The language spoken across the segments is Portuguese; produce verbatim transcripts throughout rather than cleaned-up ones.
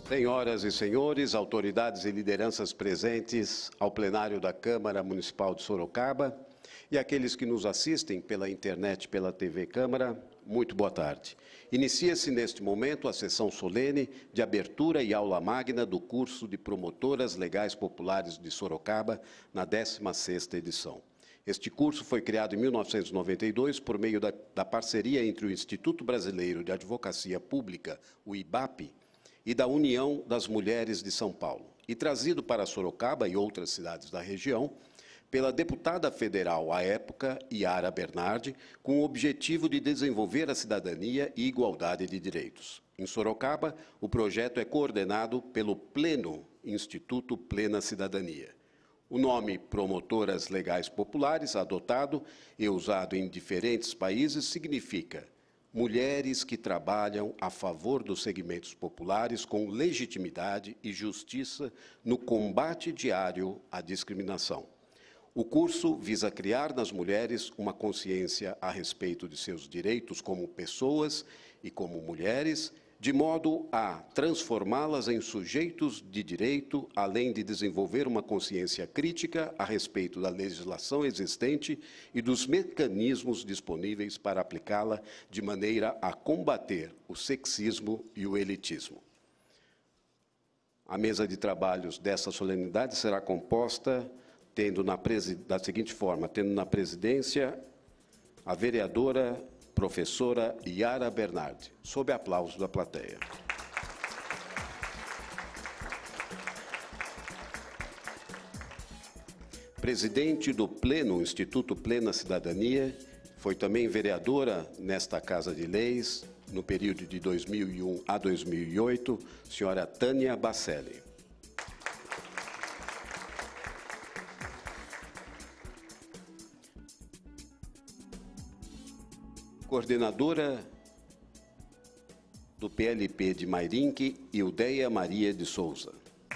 Senhoras e senhores, autoridades e lideranças presentes ao plenário da Câmara Municipal de Sorocaba e aqueles que nos assistem pela internet, pela T V Câmara, muito boa tarde. Inicia-se neste momento a sessão solene de abertura e aula magna do curso de Promotoras Legais Populares de Sorocaba, na décima sexta edição. Este curso foi criado em mil novecentos e noventa e dois por meio da, da parceria entre o Instituto Brasileiro de Advocacia Pública, o I B A P, e da União das Mulheres de São Paulo, e trazido para Sorocaba e outras cidades da região pela deputada federal à época, Yara Bernardi, com o objetivo de desenvolver a cidadania e igualdade de direitos. Em Sorocaba, o projeto é coordenado pelo Pleno Instituto Plena Cidadania. O nome Promotoras Legais Populares, adotado e usado em diferentes países, significa mulheres que trabalham a favor dos segmentos populares com legitimidade e justiça no combate diário à discriminação. O curso visa criar nas mulheres uma consciência a respeito de seus direitos como pessoas e como mulheres, de modo a transformá-las em sujeitos de direito, além de desenvolver uma consciência crítica a respeito da legislação existente e dos mecanismos disponíveis para aplicá-la de maneira a combater o sexismo e o elitismo. A mesa de trabalhos dessa solenidade será composta tendo na da seguinte forma, tendo na presidência a vereadora professora Yara Bernardi, sob aplauso da plateia. Presidente do Pleno Instituto Plena Cidadania, foi também vereadora nesta Casa de Leis, no período de dois mil e um a dois mil e oito, senhora Tânia Bacelli. Coordenadora do P L P de Mairinque, Ildeia Maria de Souza.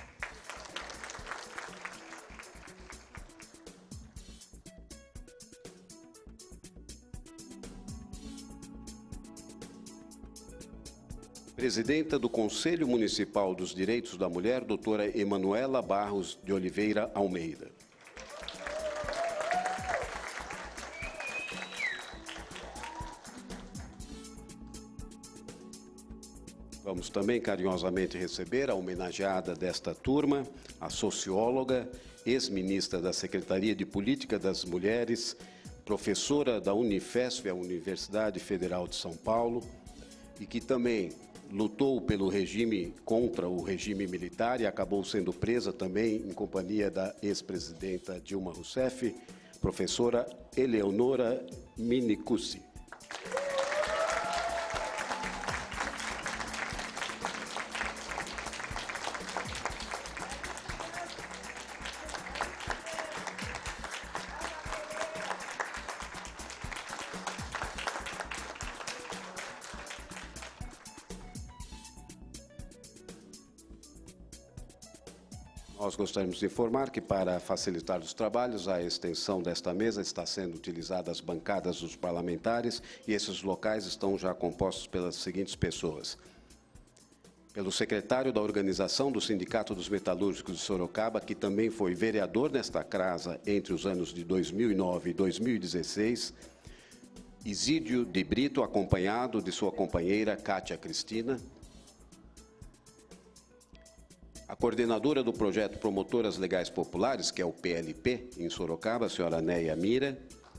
Presidenta do Conselho Municipal dos Direitos da Mulher, doutora Emanuela Barros de Oliveira Almeida. Vamos também carinhosamente receber a homenageada desta turma, a socióloga, ex-ministra da Secretaria de Política das Mulheres, professora da Unifesp, a Universidade Federal de São Paulo, e que também lutou pelo regime, contra o regime militar e acabou sendo presa também em companhia da ex-presidenta Dilma Rousseff, professora Eleonora Minicucci. Nós gostaríamos de informar que, para facilitar os trabalhos, a extensão desta mesa está sendo utilizada as bancadas dos parlamentares e esses locais estão já compostos pelas seguintes pessoas. Pelo secretário da organização do Sindicato dos Metalúrgicos de Sorocaba, que também foi vereador nesta casa entre os anos de dois mil e nove e dois mil e dezesseis, Isídio de Brito, acompanhado de sua companheira Cátia Cristina. A coordenadora do projeto Promotoras Legais Populares, que é o P L P, em Sorocaba, a senhora Neia Mira.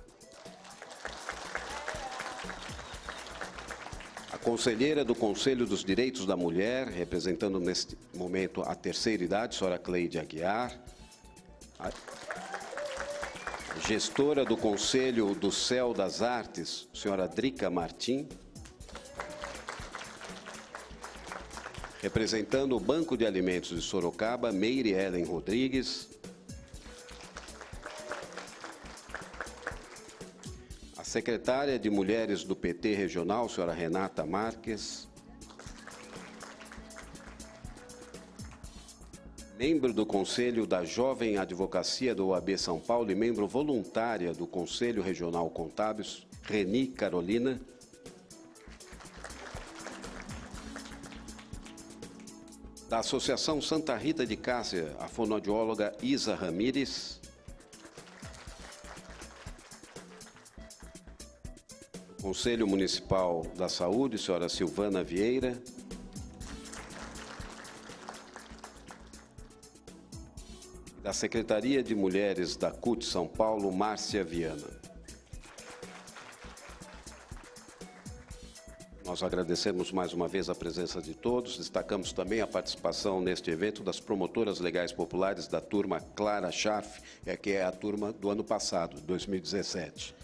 A conselheira do Conselho dos Direitos da Mulher, representando neste momento a terceira idade, a senhora Cleide Aguiar. A gestora do Conselho do Céu das Artes, a senhora Drica Martim. Representando o Banco de Alimentos de Sorocaba, Meire Ellen Rodrigues. A secretária de Mulheres do P T Regional, senhora Renata Marques. Membro do Conselho da Jovem Advocacia do O A B São Paulo e membro voluntária do Conselho Regional Contábeis, Reni Carolina. Da Associação Santa Rita de Cássia, a fonoaudióloga Isa Ramires. Do Conselho Municipal da Saúde, senhora Silvana Vieira. Da Secretaria de Mulheres da C U T São Paulo, Márcia Viana. Nós agradecemos mais uma vez a presença de todos, destacamos também a participação neste evento das promotoras legais populares da turma Clara Schaff, que é a turma do ano passado, dois mil e dezessete.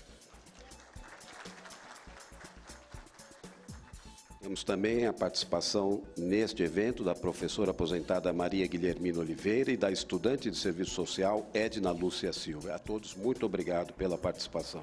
Temos também a participação neste evento da professora aposentada Maria Guilhermina Oliveira e da estudante de serviço social Edna Lúcia Silva. A todos, muito obrigado pela participação.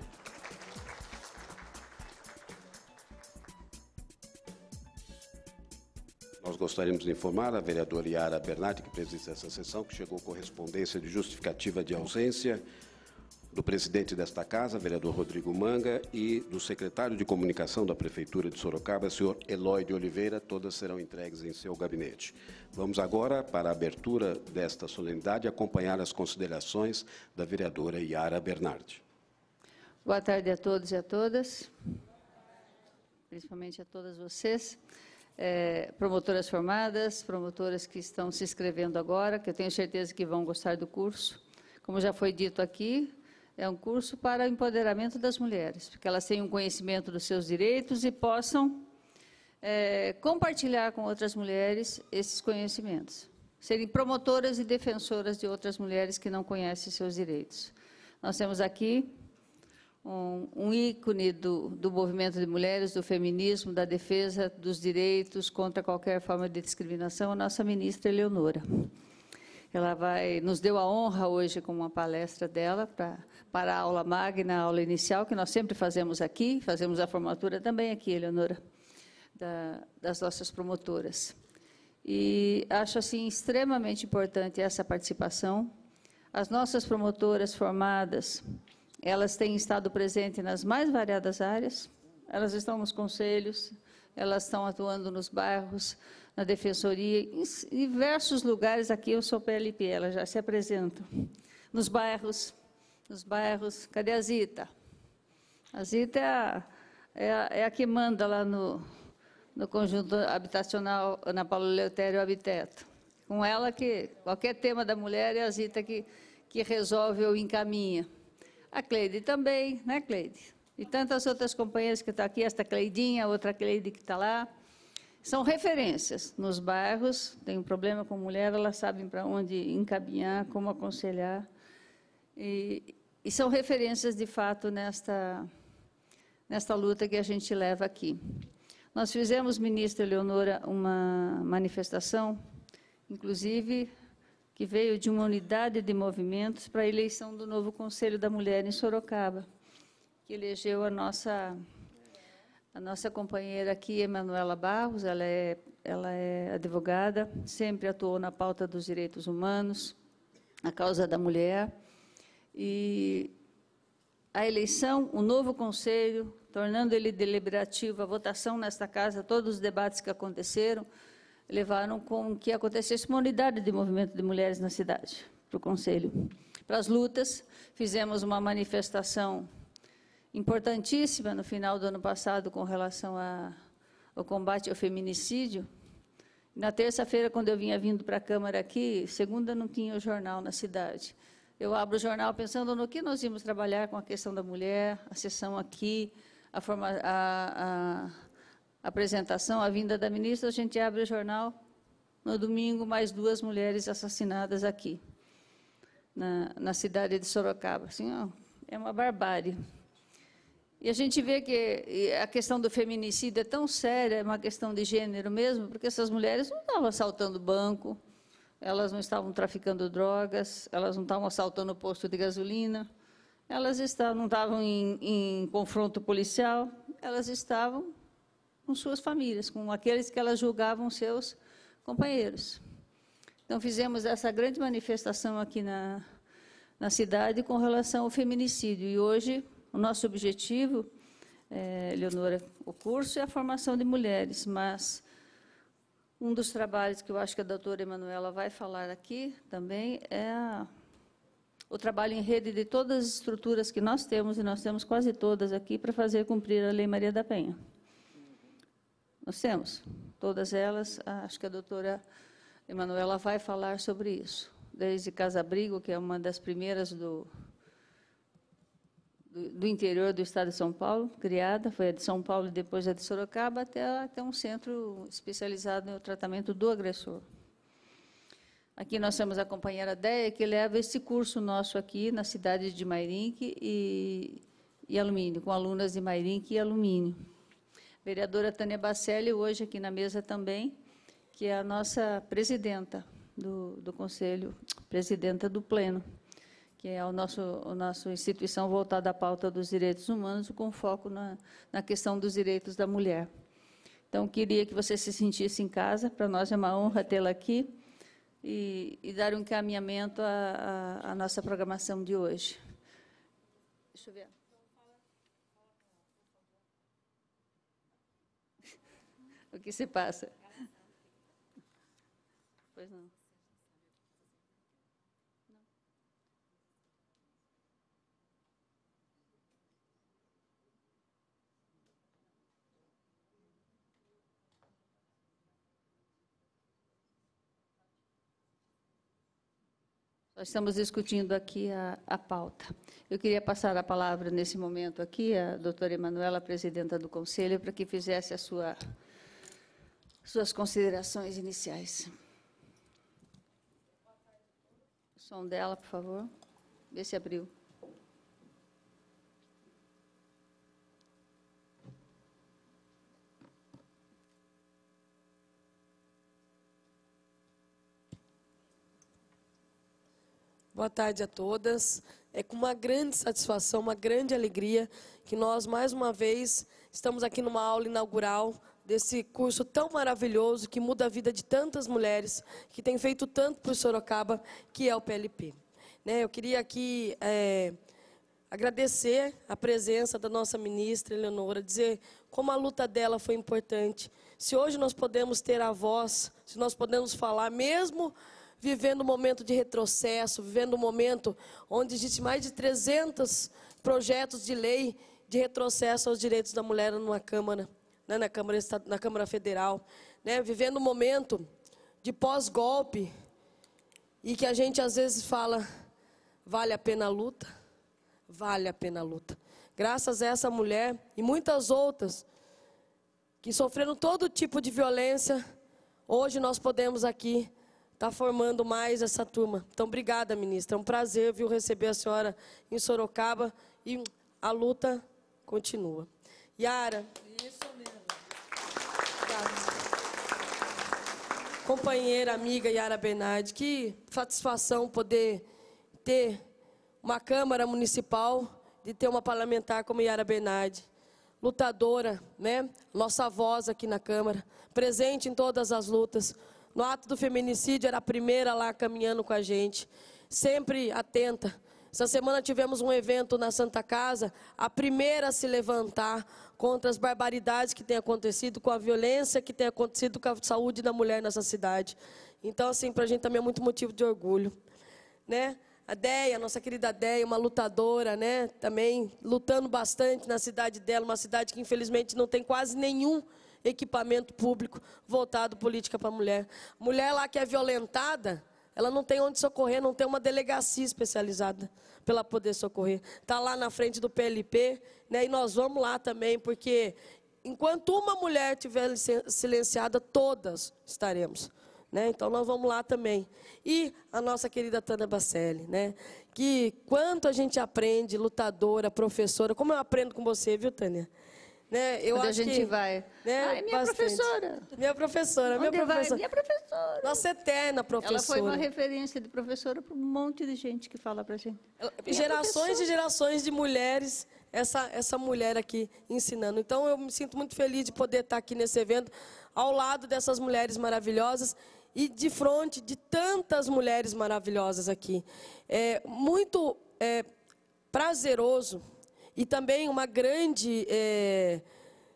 Nós gostaríamos de informar a vereadora Yara Bernardi, que preside essa sessão, que chegou correspondência de justificativa de ausência do presidente desta casa, vereador Rodrigo Manga, e do secretário de comunicação da Prefeitura de Sorocaba, senhor Eloy de Oliveira. Todas serão entregues em seu gabinete. Vamos agora, para a abertura desta solenidade, acompanhar as considerações da vereadora Yara Bernardi. Boa tarde a todos e a todas, principalmente a todas vocês. É, promotoras formadas, promotoras que estão se inscrevendo agora, que eu tenho certeza que vão gostar do curso. Como já foi dito aqui, é um curso para empoderamento das mulheres, porque elas tenham conhecimento dos seus direitos e possam é, compartilhar com outras mulheres esses conhecimentos. Serem promotoras e defensoras de outras mulheres que não conhecem seus direitos. Nós temos aqui Um, um ícone do, do movimento de mulheres, do feminismo, da defesa dos direitos contra qualquer forma de discriminação, a nossa ministra Eleonora. Ela vai, nos deu a honra hoje com uma palestra dela pra, para a aula magna, a aula inicial, que nós sempre fazemos aqui, fazemos a formatura também aqui, Eleonora, da, das nossas promotoras. E acho assim extremamente importante essa participação. As nossas promotoras formadas, elas têm estado presentes nas mais variadas áreas, elas estão nos conselhos, elas estão atuando nos bairros, na defensoria, em diversos lugares. Aqui eu sou P L P, elas já se apresentam. Nos bairros, nos bairros, cadê a Zita? A Zita é a, é a, é a que manda lá no, no conjunto habitacional Ana Paula Eleutério Habiteto. Com ela que qualquer tema da mulher é a Zita que, que resolve ou encaminha. A Cleide também, né, Cleide? E tantas outras companheiras que estão aqui, esta Cleidinha, outra Cleide que está lá. São referências nos bairros, tem um problema com mulher, elas sabem para onde encaminhar, como aconselhar. E, e são referências, de fato, nesta, nesta luta que a gente leva aqui. Nós fizemos, ministra Eleonora, uma manifestação, inclusive, que veio de uma unidade de movimentos para a eleição do novo Conselho da Mulher em Sorocaba, que elegeu a nossa, a nossa companheira aqui, Emanuela Barros. Ela é, ela é advogada, sempre atuou na pauta dos direitos humanos, a causa da mulher. E a eleição, o novo Conselho, tornando ele deliberativo, a votação nesta casa, todos os debates que aconteceram, levaram com que acontecesse uma unidade de movimento de mulheres na cidade, para o Conselho. Para as lutas, fizemos uma manifestação importantíssima no final do ano passado com relação a, ao combate ao feminicídio. Na terça-feira, quando eu vinha vindo para a Câmara aqui, segunda não tinha o jornal na cidade. Eu abro o jornal pensando no que nós íamos trabalhar com a questão da mulher, a sessão aqui, a forma... A, a, apresentação, a vinda da ministra, a gente abre o jornal, no domingo, mais duas mulheres assassinadas aqui, na, na cidade de Sorocaba. Assim, ó, é uma barbárie. E a gente vê que a questão do feminicídio é tão séria, é uma questão de gênero mesmo, porque essas mulheres não estavam assaltando banco, elas não estavam traficando drogas, elas não estavam assaltando posto de gasolina, elas estavam, não estavam em, em confronto policial, elas estavam com suas famílias, com aqueles que elas julgavam seus companheiros. Então, fizemos essa grande manifestação aqui na, na cidade com relação ao feminicídio. E hoje, o nosso objetivo, é, Eleonora, o curso é a formação de mulheres, mas Um dos trabalhos que eu acho que a doutora Emanuela vai falar aqui também é a, o trabalho em rede de todas as estruturas que nós temos, e nós temos quase todas aqui, para fazer cumprir a Lei Maria da Penha. Nós temos todas elas, acho que a doutora Emanuela vai falar sobre isso, desde Casa Abrigo, que é uma das primeiras do, do, do interior do estado de São Paulo, criada, foi a de São Paulo e depois a de Sorocaba, até, até um centro especializado no tratamento do agressor. Aqui nós temos a companheira Déia, que leva esse curso nosso aqui na cidade de Mairinque e, e Alumínio, com alunas de Mairinque e Alumínio. Vereadora Tânia Bacelli, hoje aqui na mesa também, que é a nossa presidenta do, do Conselho, presidenta do Pleno, que é a nosso, a nossa instituição voltada à pauta dos direitos humanos, com foco na, na questão dos direitos da mulher. Então, queria que você se sentisse em casa, para nós é uma honra tê-la aqui, e, e dar um encaminhamento à, à, à nossa programação de hoje. Deixa eu ver. O que se passa? Pois não. Nós estamos discutindo aqui a, a pauta. Eu queria passar a palavra, nesse momento aqui, à doutora Emanuela, presidenta do Conselho, para que fizesse a sua, suas considerações iniciais. O som dela, por favor. Vê se abriu. Boa tarde a todas. É com uma grande satisfação, uma grande alegria que nós, mais uma vez, estamos aqui numa aula inaugural desse curso tão maravilhoso que muda a vida de tantas mulheres, que tem feito tanto por Sorocaba, que é o P L P. Né, eu queria aqui é, agradecer a presença da nossa ministra, Eleonora, dizer como a luta dela foi importante. Se hoje nós podemos ter a voz, se nós podemos falar, mesmo vivendo um momento de retrocesso, vivendo um momento onde existe mais de trezentos projetos de lei de retrocesso aos direitos da mulher numa Câmara, né, na, Câmara, na Câmara Federal, né, vivendo um momento de pós-golpe, e que a gente às vezes fala, vale a pena a luta? Vale a pena a luta. Graças a essa mulher e muitas outras que sofreram todo tipo de violência, hoje nós podemos aqui está formando mais essa turma. Então, obrigada, ministra. É um prazer, viu, receber a senhora em Sorocaba, e a luta continua. Yara. Isso mesmo. Obrigada. Companheira, amiga Yara Bernardi, que satisfação poder ter uma Câmara Municipal, de ter uma parlamentar como Yara Bernardi, lutadora, né? Nossa voz aqui na Câmara, presente em todas as lutas. No ato do feminicídio, era a primeira lá caminhando com a gente, sempre atenta. Essa semana tivemos um evento na Santa Casa, a primeira a se levantar contra as barbaridades que têm acontecido, com a violência que tem acontecido com a saúde da mulher nessa cidade. Então, assim, para a gente também é muito motivo de orgulho. Né? A Déia, nossa querida Déia, uma lutadora, né? Também lutando bastante na cidade dela, uma cidade que infelizmente não tem quase nenhum equipamento público voltado política para a mulher. Mulher lá que é violentada, ela não tem onde socorrer, não tem uma delegacia especializada para ela poder socorrer. Está lá na frente do P L P, né, e nós vamos lá também, porque enquanto uma mulher estiver silenciada, todas estaremos. Né? Então, nós vamos lá também. E a nossa querida Tânia Bacelli, né? Que quanto a gente aprende, lutadora, professora, como eu aprendo com você, viu, Tânia? Né? Eu Onde acho a gente que, vai. Né, Ai, minha bastante. professora. Minha professora, Onde minha professora. vai? Minha professora. Nossa eterna professora. Ela foi uma referência de professora para um monte de gente que fala para a gente. Ela, gerações e gerações de mulheres, essa, essa mulher aqui ensinando. Então, eu me sinto muito feliz de poder estar aqui nesse evento, ao lado dessas mulheres maravilhosas e de frente de tantas mulheres maravilhosas aqui. É muito é, prazeroso e também uma grande, é,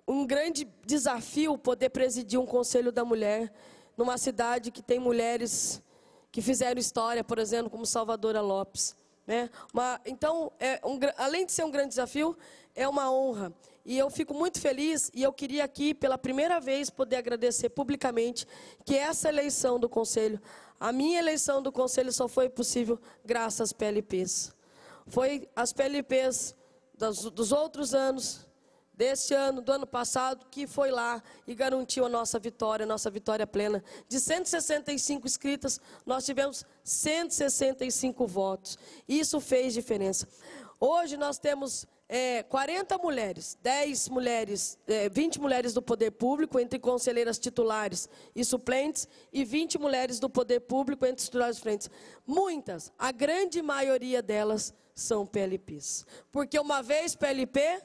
um grande desafio poder presidir um Conselho da Mulher numa cidade que tem mulheres que fizeram história, por exemplo, como Salvadora Lopes, né? Uma, então, é um, além de ser um grande desafio, é uma honra. E eu fico muito feliz, e eu queria aqui, pela primeira vez, poder agradecer publicamente que essa eleição do Conselho, a minha eleição do Conselho só foi possível graças às P L Ps. Foi as P L Ps dos, dos outros anos, deste ano, do ano passado, que foi lá e garantiu a nossa vitória, a nossa vitória plena. De cento e sessenta e cinco inscritas, nós tivemos cento e sessenta e cinco votos. Isso fez diferença. Hoje nós temos é, quarenta mulheres, dez mulheres, é, vinte mulheres do poder público, entre conselheiras titulares e suplentes, e vinte mulheres do poder público, entre titulares e suplentes. Muitas, a grande maioria delas são P L Ps. Porque uma vez P L P...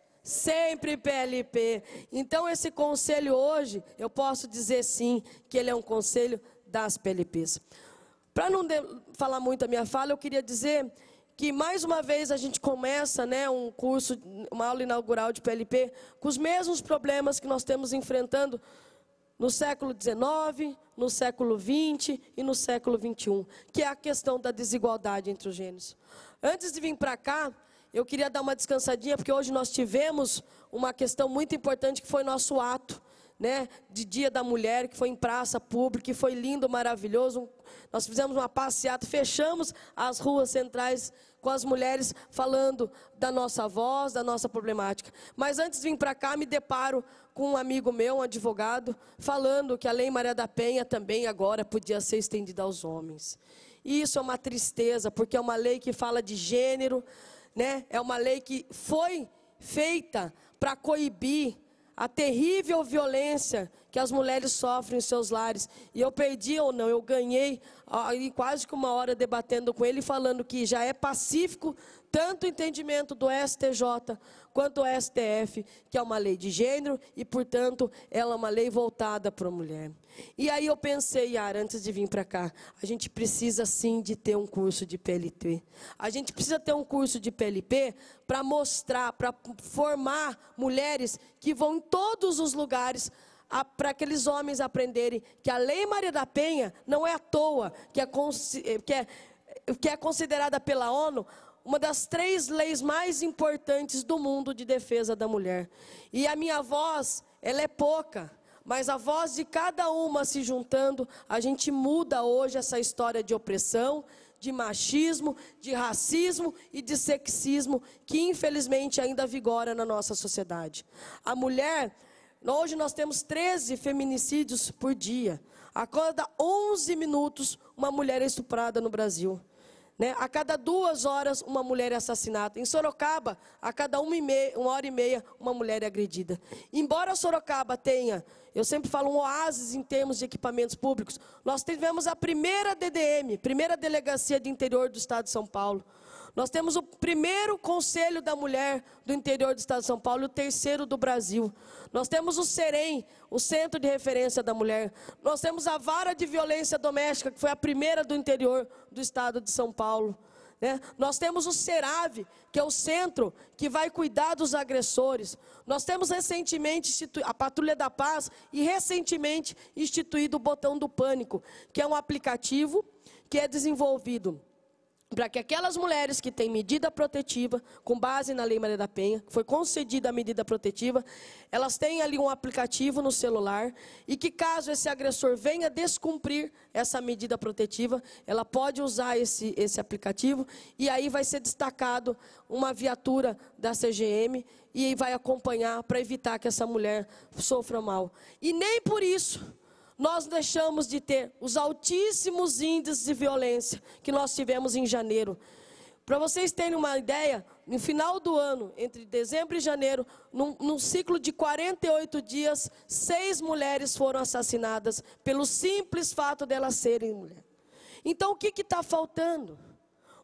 sempre P L P. Então, esse conselho hoje, eu posso dizer sim, que ele é um conselho das P L Ps. Para não de, falar muito a minha fala, eu queria dizer que, mais uma vez, a gente começa, né, um curso, uma aula inaugural de P L P, com os mesmos problemas que nós temos enfrentando no século dezenove, no século vinte e no século vinte e um, que é a questão da desigualdade entre os gêneros. Antes de vir para cá, eu queria dar uma descansadinha, porque hoje nós tivemos uma questão muito importante, que foi nosso ato, né, de Dia da Mulher, que foi em praça pública, que foi lindo, maravilhoso. Nós fizemos uma passeata, fechamos as ruas centrais com as mulheres, falando da nossa voz, da nossa problemática. Mas antes de vir para cá, me deparo com um amigo meu, um advogado, falando que a Lei Maria da Penha também agora podia ser estendida aos homens. E isso é uma tristeza, porque é uma lei que fala de gênero, né? É uma lei que foi feita para coibir a terrível violência que as mulheres sofrem em seus lares. E eu perdi ou não, eu ganhei aí quase que uma hora debatendo com ele, falando que já é pacífico tanto o entendimento do S T J quanto o S T F, que é uma lei de gênero e, portanto, ela é uma lei voltada para a mulher. E aí eu pensei, Yara, antes de vir para cá, a gente precisa sim de ter um curso de P L P. A gente precisa ter um curso de P L P para mostrar, para formar mulheres que vão em todos os lugares, para aqueles homens aprenderem que a Lei Maria da Penha não é à toa, que é, que é, que é considerada pela ONU uma das três leis mais importantes do mundo de defesa da mulher. E a minha voz, ela é pouca, mas a voz de cada uma se juntando, a gente muda hoje essa história de opressão, de machismo, de racismo e de sexismo, que infelizmente ainda vigora na nossa sociedade. A mulher, hoje nós temos treze feminicídios por dia. A cada onze minutos, uma mulher é estuprada no Brasil. Né? A cada duas horas, uma mulher é assassinada. Em Sorocaba, a cada uma, e meia, uma hora e meia, uma mulher é agredida. Embora Sorocaba tenha, eu sempre falo, um oásis em termos de equipamentos públicos, nós tivemos a primeira D D M, primeira Delegacia de Interior do Estado de São Paulo. Nós temos o primeiro Conselho da Mulher do interior do Estado de São Paulo e o terceiro do Brasil. Nós temos o SEREM, o Centro de Referência da Mulher. Nós temos a Vara de Violência Doméstica, que foi a primeira do interior do Estado de São Paulo. Né? Nós temos o SERAV, que é o centro que vai cuidar dos agressores. Nós temos recentemente a Patrulha da Paz e recentemente instituído o Botão do Pânico, que é um aplicativo que é desenvolvido para que aquelas mulheres que têm medida protetiva, com base na Lei Maria da Penha, que foi concedida a medida protetiva, elas têm ali um aplicativo no celular, e que caso esse agressor venha descumprir essa medida protetiva, ela pode usar esse, esse aplicativo, e aí vai ser destacado uma viatura da C G M, e vai acompanhar para evitar que essa mulher sofra mal. E nem por isso nós deixamos de ter os altíssimos índices de violência que nós tivemos em janeiro. Para vocês terem uma ideia, no final do ano, entre dezembro e janeiro, num, num ciclo de quarenta e oito dias, seis mulheres foram assassinadas pelo simples fato delas serem mulheres. Então, o que está faltando?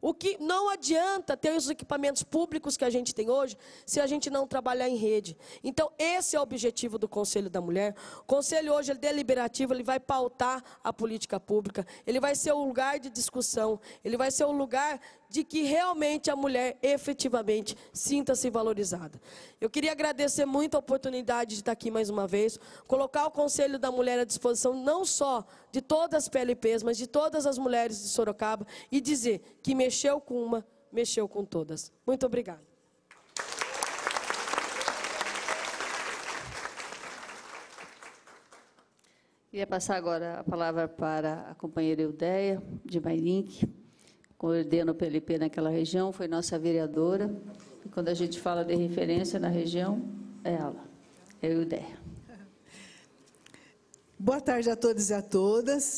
O que não adianta ter os equipamentos públicos que a gente tem hoje se a gente não trabalhar em rede. Então, esse é o objetivo do Conselho da Mulher. O Conselho hoje é deliberativo, ele vai pautar a política pública, ele vai ser um lugar de discussão, ele vai ser um lugar de que realmente a mulher efetivamente sinta-se valorizada. Eu queria agradecer muito a oportunidade de estar aqui mais uma vez, colocar o Conselho da Mulher à disposição não só de todas as P L Ps, mas de todas as mulheres de Sorocaba e dizer que mexeu com uma, mexeu com todas. Muito obrigada. Queria passar agora a palavra para a companheira Eudéia, de Mairink, coordena o P L P naquela região, foi nossa vereadora, e quando a gente fala de referência na região, é ela, é a Eudéia. Boa tarde a todos e a todas.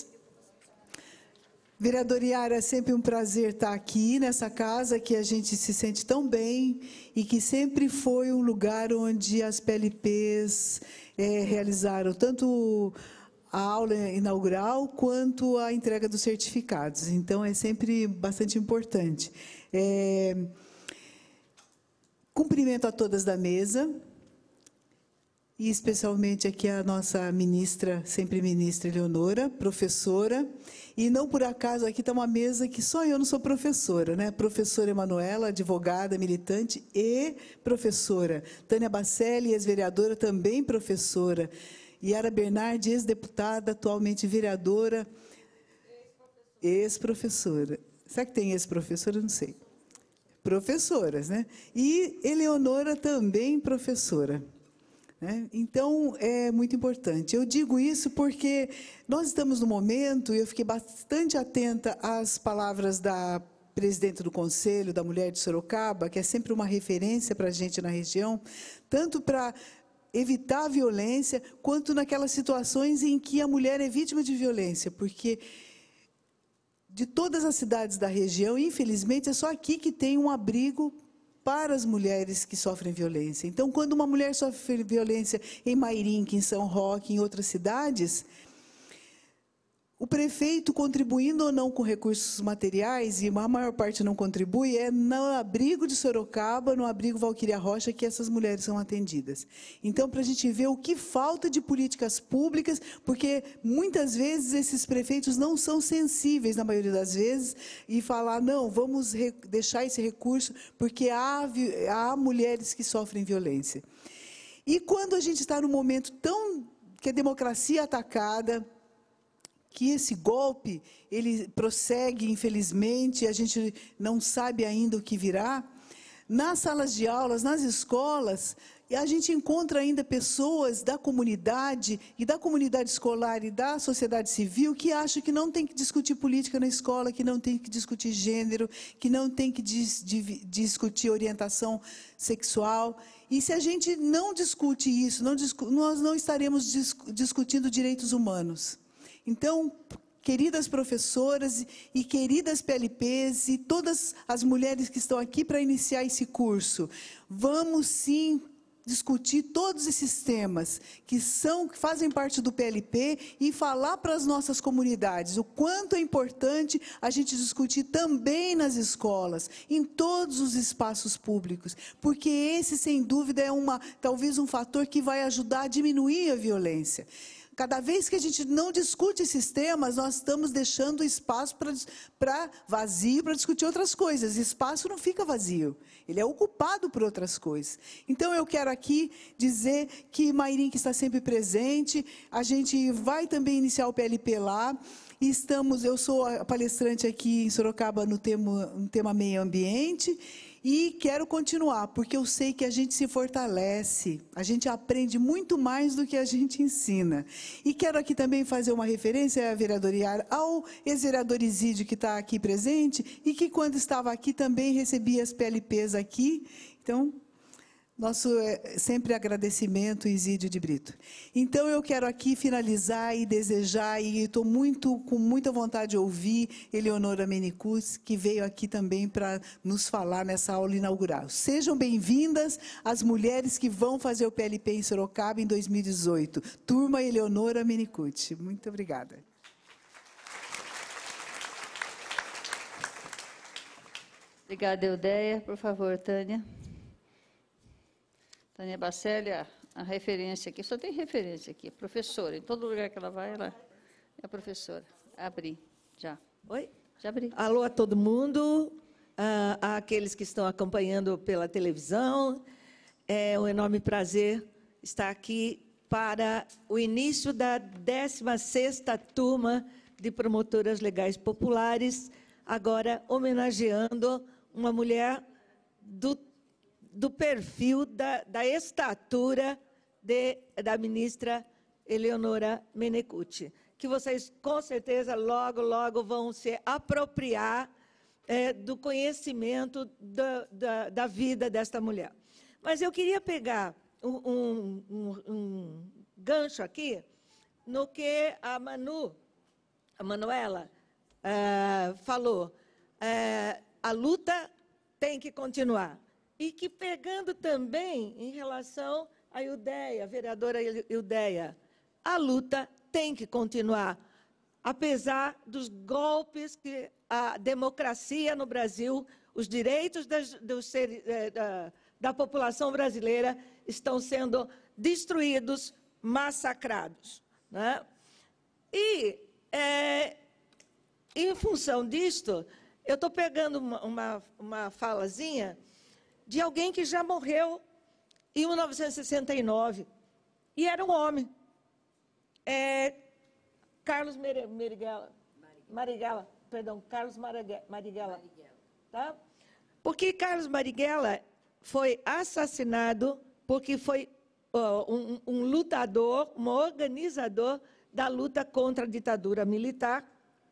Vereadora Yara, é sempre um prazer estar aqui nessa casa, que a gente se sente tão bem e que sempre foi um lugar onde as P L Ps é, realizaram tanto a aula inaugural quanto a entrega dos certificados. Então, é sempre bastante importante. É, cumprimento a todas da mesa, e especialmente aqui a nossa ministra, sempre ministra Eleonora, professora, e não por acaso aqui está uma mesa que só eu não sou professora, né? Professora Emanuela, advogada, militante e professora. Tânia Bacelli, ex-vereadora, também professora. Yara Bernardi, ex-deputada, atualmente vereadora, ex-professora. Será que tem ex-professora? Não sei. Professoras, né? E Eleonora também professora. Né? Então, é muito importante. Eu digo isso porque nós estamos no momento, e eu fiquei bastante atenta às palavras da presidente do Conselho, da Mulher de Sorocaba, que é sempre uma referência para a gente na região, tanto para evitar a violência, quanto naquelas situações em que a mulher é vítima de violência, porque de todas as cidades da região, infelizmente, é só aqui que tem um abrigo para as mulheres que sofrem violência. Então, quando uma mulher sofre violência em Mairink, em São Roque, em outras cidades, o prefeito, contribuindo ou não com recursos materiais, e a maior parte não contribui, é no abrigo de Sorocaba, no abrigo Valquíria Rocha, que essas mulheres são atendidas. Então, para a gente ver o que falta de políticas públicas, porque muitas vezes esses prefeitos não são sensíveis, na maioria das vezes, e falar, não, vamos deixar esse recurso, porque há, há mulheres que sofrem violência. E quando a gente está num momento tão que a democracia é atacada, que esse golpe, ele prossegue, infelizmente, a gente não sabe ainda o que virá. Nas salas de aulas, nas escolas, a gente encontra ainda pessoas da comunidade, e da comunidade escolar e da sociedade civil, que acham que não tem que discutir política na escola, que não tem que discutir gênero, que não tem que dis, di, discutir orientação sexual. E se a gente não discute isso, não discu, nós não estaremos dis, discutindo direitos humanos. Então, queridas professoras e queridas P L Ps e todas as mulheres que estão aqui para iniciar esse curso, vamos sim discutir todos esses temas que são, que fazem parte do P L P e falar para as nossas comunidades o quanto é importante a gente discutir também nas escolas, em todos os espaços públicos, porque esse, sem dúvida, é uma, talvez um fator que vai ajudar a diminuir a violência. Cada vez que a gente não discute esses temas, nós estamos deixando espaço para, para vazio para discutir outras coisas. Espaço não fica vazio, ele é ocupado por outras coisas. Então, eu quero aqui dizer que Mairink está sempre presente, a gente vai também iniciar o P L P lá, e estamos, eu sou a palestrante aqui em Sorocaba no tema, no tema meio ambiente, e quero continuar, porque eu sei que a gente se fortalece, a gente aprende muito mais do que a gente ensina. E quero aqui também fazer uma referência, vereadora Yara, ao ex-vereador Isídio, que está aqui presente, e que, quando estava aqui, também recebia as P L Ps aqui. Então, nosso é, sempre agradecimento, Isídio de Brito. Então, eu quero aqui finalizar e desejar, e estou muito, com muita vontade de ouvir Eleonora Menicus, que veio aqui também para nos falar nessa aula inaugural. Sejam bem-vindas as mulheres que vão fazer o P L P em Sorocaba em dois mil e dezoito. Turma Eleonora Menicus. Muito obrigada. Obrigada, Eudeia. Por favor, Tânia. Tânia Bacelli, a, a referência aqui, só tem referência aqui, professora. Em todo lugar que ela vai, ela é a professora. Abri, já. Oi? Já abri. Alô a todo mundo, a, àqueles que estão acompanhando pela televisão. É um enorme prazer estar aqui para o início da décima sexta turma de promotoras legais populares, agora homenageando uma mulher do, do perfil, da, da estatura de, da ministra Eleonora Menecute, que vocês, com certeza, logo, logo vão se apropriar é, do conhecimento da, da, da vida desta mulher. Mas eu queria pegar um, um, um, um gancho aqui no que a Manu, a Manuela, é, falou. É, a luta tem que continuar. E que, pegando também em relação à Eudeia, a vereadora Eudeia, a luta tem que continuar, apesar dos golpes que a democracia no Brasil, os direitos das, dos, da, da população brasileira estão sendo destruídos, massacrados. Né? E, é, em função disto, eu estou pegando uma, uma, uma falazinha de alguém que já morreu em mil novecentos e sessenta e nove, e era um homem. É, Carlos Marighella, Marighella, perdão, Carlos Marighella, tá? Porque Carlos Marighella foi assassinado porque foi uh, um, um lutador, um organizador da luta contra a ditadura militar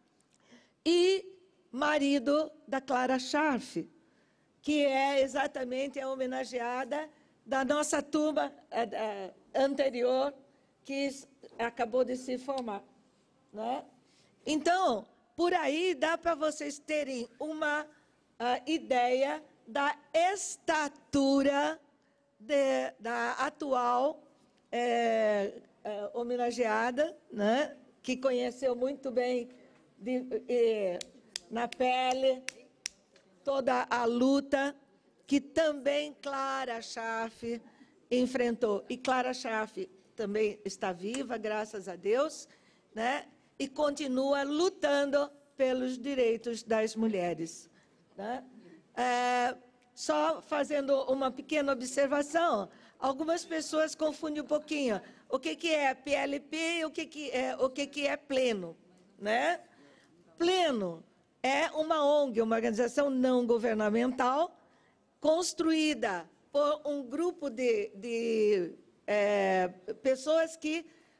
e marido da Clara Scharf, que é exatamente a homenageada da nossa turma uh, uh, anterior, que acabou de se formar. Né? Então, por aí dá para vocês terem uma uh, ideia da estatura de, da atual é, é, homenageada, né? Que conheceu muito bem de, de, na pele toda a luta que também Clara Scharf enfrentou. E Clara Scharf também está viva, graças a Deus, né? E continua lutando pelos direitos das mulheres. Né? É, só fazendo uma pequena observação, algumas pessoas confundem um pouquinho o que, que é P L P e o que, que, é, o que, que é Pleno. Né? Pleno é uma O N G, uma organização não governamental, construída por um grupo de... de É, pessoas que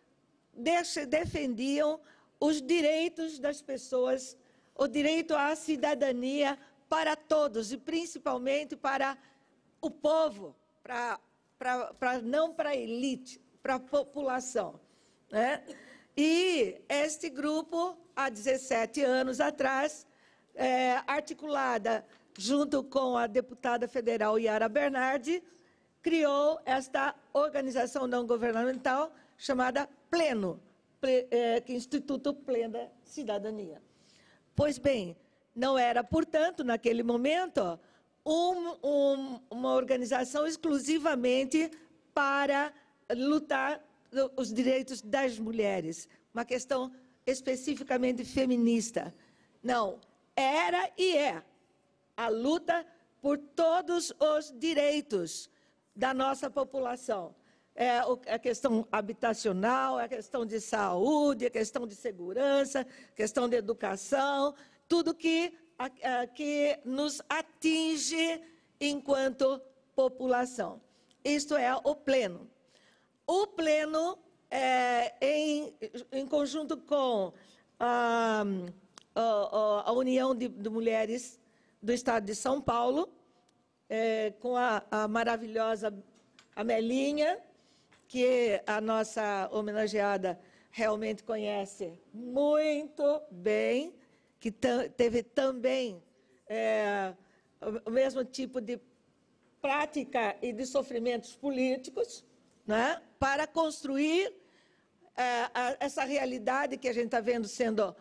defendiam os direitos das pessoas, o direito à cidadania para todos, e principalmente para o povo, para, para, para, não para a elite, para a população. Né? E este grupo, há dezessete anos atrás, é, articulada junto com a deputada federal Yara Bernardi, criou esta organização não governamental chamada Pleno, que é Instituto Plena Cidadania. Pois bem, não era, portanto, naquele momento, um, um, uma organização exclusivamente para lutar os direitos das mulheres, uma questão especificamente feminista. Não, era e é a luta por todos os direitos da nossa população. É a questão habitacional, a questão de saúde, a questão de segurança, a questão de educação, tudo que, a, a, que nos atinge enquanto população. Isto é o Pleno. O Pleno, é, em, em conjunto com a, a, a União de, de Mulheres do Estado de São Paulo, É, com a, a maravilhosa Amelinha, que a nossa homenageada realmente conhece muito bem, que teve também é, o mesmo tipo de prática e de sofrimentos políticos, né, para construir é, a, essa realidade que a gente está vendo sendo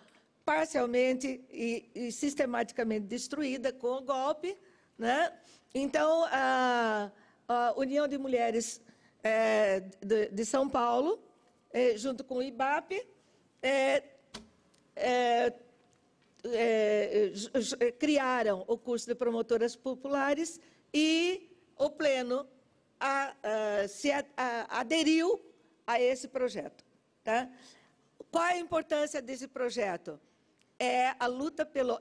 parcialmente e, e sistematicamente destruída com o golpe, né? Então, a, a União de Mulheres é, de, de São Paulo, é, junto com o IBAP, é, é, é, criaram o curso de promotoras populares e o Pleno a, a, se a, a, aderiu a esse projeto. Tá? Qual a importância desse projeto? É a luta pelo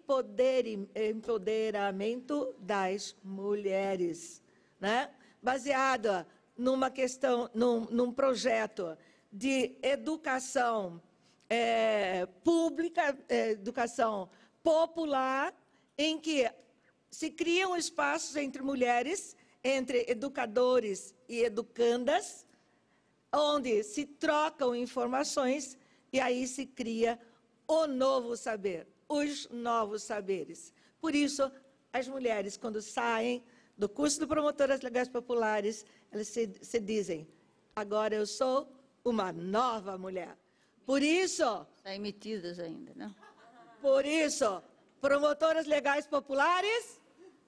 empoderamento das mulheres, né? Baseada numa questão, num, num projeto de educação é, pública, é, educação popular, em que se criam espaços entre mulheres, entre educadores e educandas, onde se trocam informações e aí se cria o novo saber, os novos saberes. Por isso, as mulheres, quando saem do curso de Promotoras Legais Populares, elas se, se dizem, agora eu sou uma nova mulher. Por isso... Estão emitidas ainda, né? Por isso, Promotoras Legais Populares...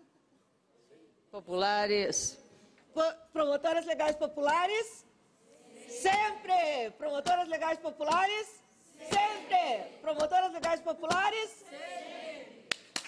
Populares. Promotoras Legais Populares... Sempre! Promotoras Legais Populares... Sempre! Promotoras Legais Populares... Sempre!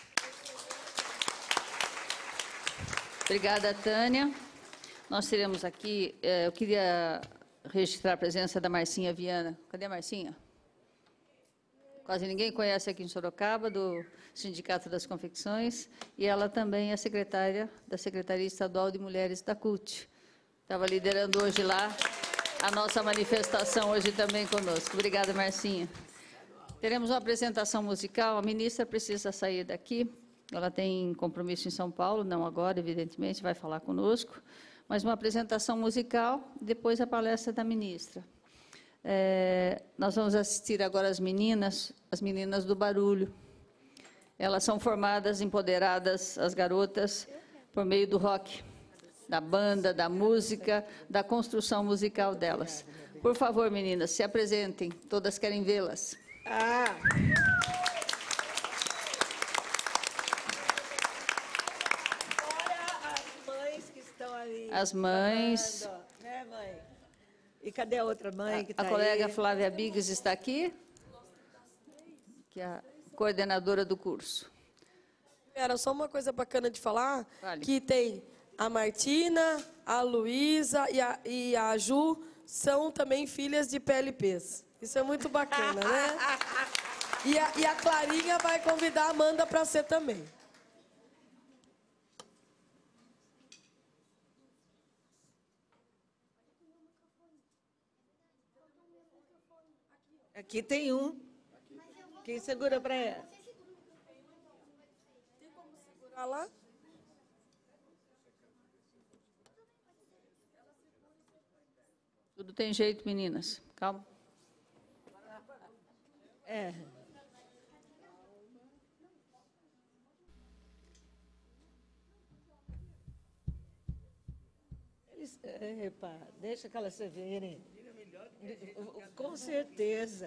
Obrigada, Tânia. Nós teremos aqui, eu queria registrar a presença da Marcinha Viana. Cadê a Marcinha? Quase ninguém conhece aqui em Sorocaba, do Sindicato das Confecções, e ela também é secretária da Secretaria Estadual de Mulheres da C U T. Estava liderando hoje lá a nossa manifestação, hoje também conosco. Obrigada, Marcinha. Teremos uma apresentação musical, a ministra precisa sair daqui, ela tem compromisso em São Paulo, não agora, evidentemente, vai falar conosco, mas uma apresentação musical, depois a palestra da ministra. É, nós vamos assistir agora as meninas, as meninas do barulho. Elas são formadas, empoderadas, as garotas, por meio do rock, da banda, da música, da construção musical delas. Por favor, meninas, se apresentem, todas querem vê-las. Ah. Fora as mães que estão ali. As mães. Falando, né, mãe? E cadê a outra mãe que está A aí? colega Flávia Biggs está aqui, que é a coordenadora do curso. Era só uma coisa bacana de falar, Vale. que tem a Martina, a Luísa e a, e a Ju, são também filhas de P L Ps. Isso é muito bacana, né? E a, e a Clarinha vai convidar a Amanda para ser também. Aqui tem um. Quem segura para ela? Tem como segurar lá? Tudo tem jeito, meninas. Calma. É. Eles, é, repara, deixa que elas se virem. Com certeza.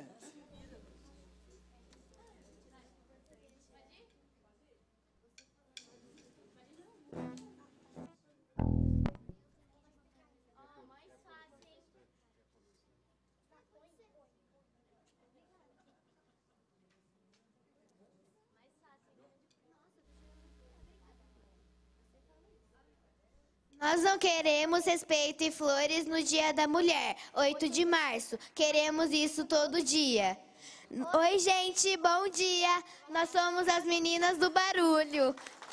Nós não queremos respeito e flores no Dia da Mulher, oito de março. Queremos isso todo dia. Oi, gente, bom dia. Nós somos as meninas do barulho.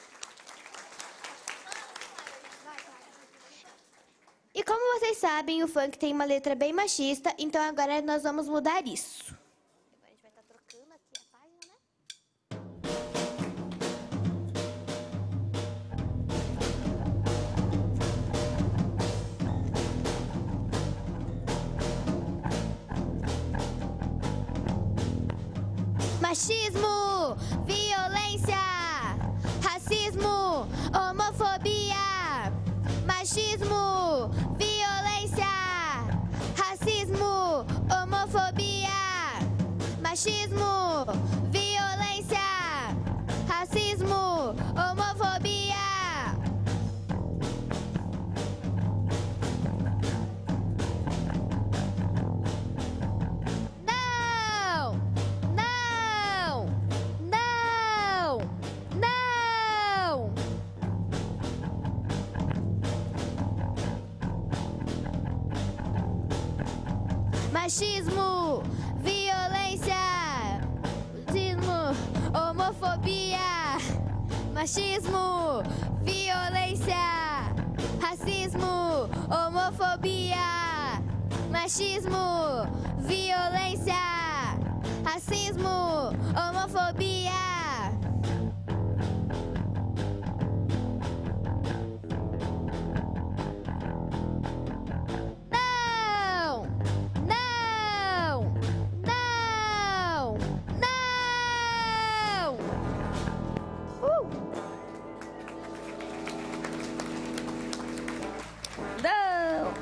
E como vocês sabem, o funk tem uma letra bem machista, então agora nós vamos mudar isso. Agora a gente vai estar trocando aqui a página, né? Machismo, violência, racismo, homofobia. Machismo, violência, racismo, homofobia. Machismo, machismo, violência, racismo, homofobia, machismo, violência, racismo, homofobia, machismo, violência, racismo, homofobia. Não! Não! Não! Não! Uh! Não!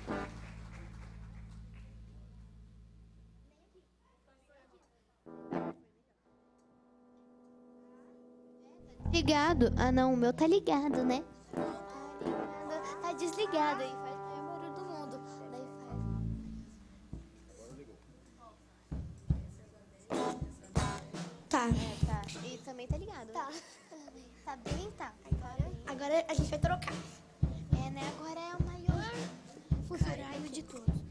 Ligado? Ah, não, o meu tá ligado, né? Tá desligado aí, faz o maior barulho do mundo. Daí faz. Tá. É, tá. E também tá ligado. Tá. Tá bem, tá. Agora, Agora a gente vai trocar. é, né? Agora é o maior funcionário de todos.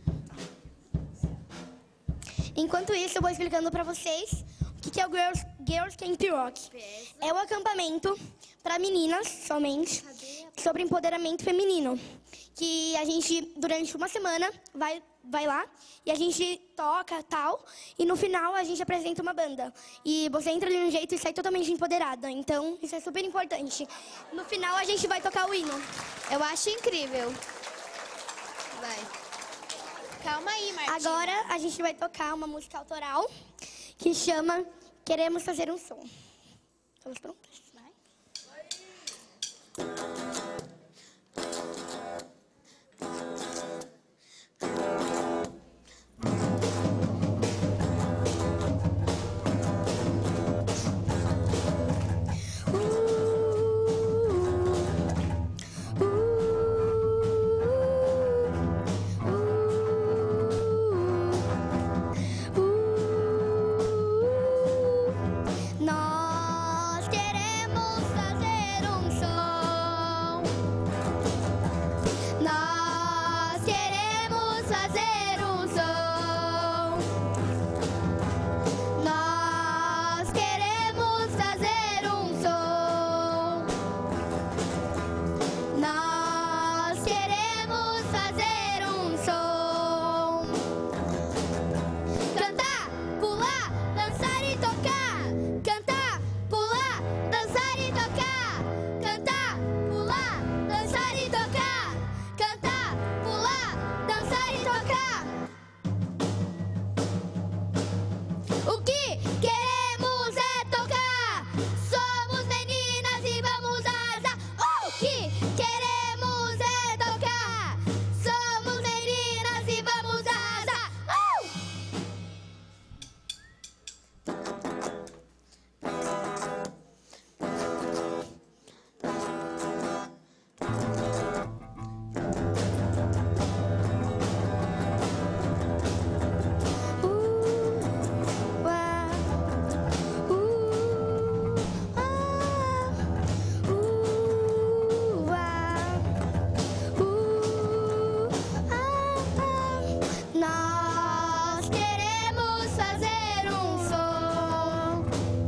Enquanto isso, eu vou explicando pra vocês o que que é o Girls, Girls Camp Rock. É um acampamento para meninas somente sobre empoderamento feminino. Que a gente, durante uma semana, vai, vai lá e a gente toca tal. E no final a gente apresenta uma banda. E você entra de um jeito e sai totalmente empoderada. Então, isso é super importante. No final a gente vai tocar o hino. Eu acho incrível. Vai. Calma aí, Martina. Agora a gente vai tocar uma música autoral que chama Queremos Fazer um Som. Estamos prontas? Vai. Nós queremos fazer um som. Nós queremos fazer um som. Nós queremos fazer um som. Nós queremos fazer um som. Cantar, pular, dançar e tocar. Cantar, pular, dançar e tocar. Cantar, pular, dançar e tocar. Cantar, pular, dançar e tocar. O que queremos é tocar. Somos meninas e vamos arrasar. O que queremos é tocar. Somos meninas e vamos arrasar. Uh! Nós queremos fazer um som.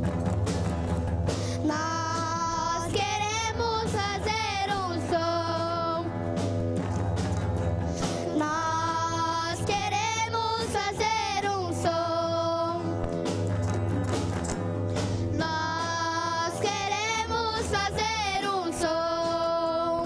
Nós queremos fazer um som. Nós queremos fazer um som. Nós queremos fazer um som.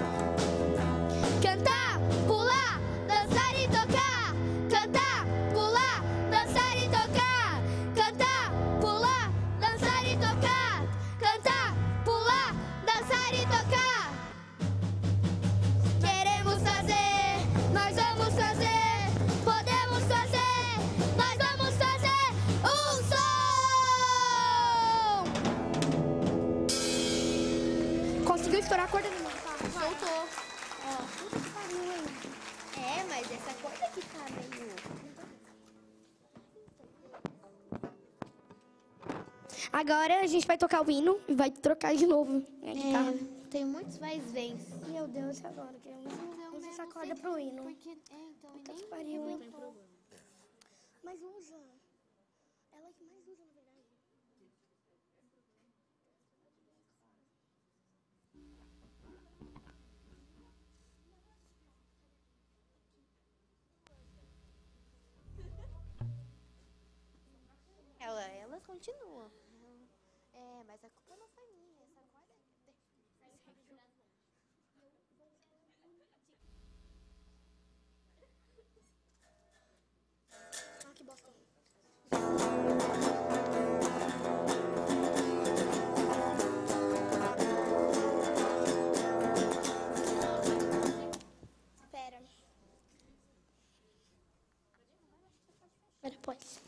Cantar, pular, dançar e tocar. Cantar, pular, dançar e tocar. Cantar, pular, dançar e tocar. Cantar, pular, dançar e tocar. Queremos fazer, nós vamos fazer. Podemos fazer, nós vamos fazer um som. Conseguiu estourar a corda do meu? Voltou. Ó. Puta que pariu, hein? É, mas essa corda que tá meio... Agora a gente vai tocar o hino e vai trocar de novo a guitarra. É, tem muitos vai-vens. Meu Deus, e agora? Queremos usar essa corda pro hino. Porque, é, então, Puta e que nem... pariu, hein? que mais usa. Ela que mais usa, na verdade. Ela, elas continuam. É, mas a culpa não foi minha. Essa corda... Ah, que bosta. Espera. Espera, depois.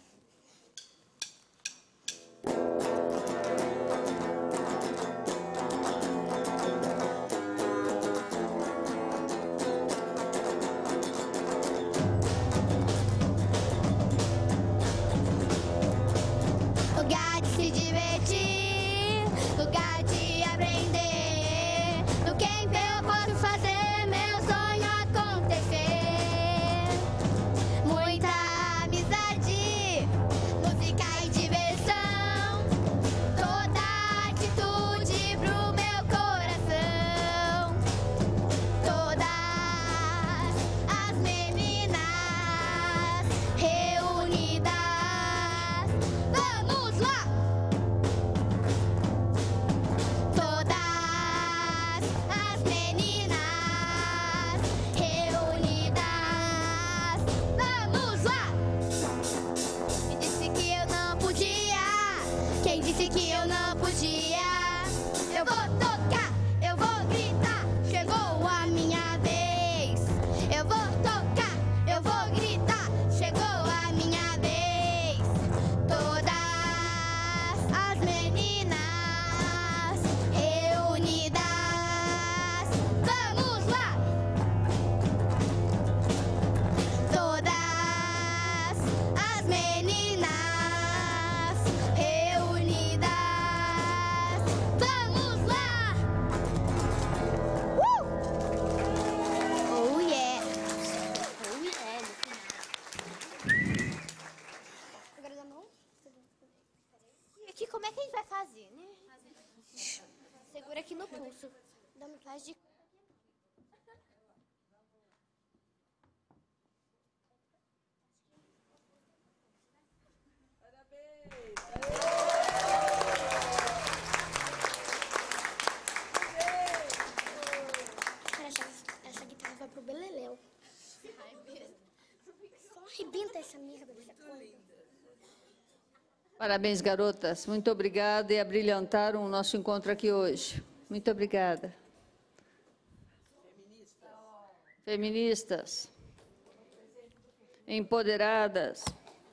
Lugar de se divertir, lugar de aprender. No camp eu posso fazer meu sonho acontecer. Muita amizade, música e diversão. Toda atitude pro meu coração. Todas as meninas reunidas. Vamos lá! Todas as meninas reunidas. Vamos lá! Quem disse que eu não podia? Quem disse que eu não podia? Eu vou tocar, eu vou gritar. Chegou a minha vez. Eu vou tocar, eu vou gritar. Chegou a minha vez. Todas as meninas reunidas. Vamos lá! Todas as meninas reunidas. Vamos lá! Uh! Oh yeah! Oh yeah! Agora da mão. E aqui como é que a gente vai fazer, né? Segura aqui no pulso. Dá uma faz de... Cara, essa, essa guitarra vai pro beleléu. Só arrebenta essa merda dessa coisa. Parabéns, garotas. Muito obrigada e abrilhantaram o nosso encontro aqui hoje. Muito obrigada. Feministas. Empoderadas.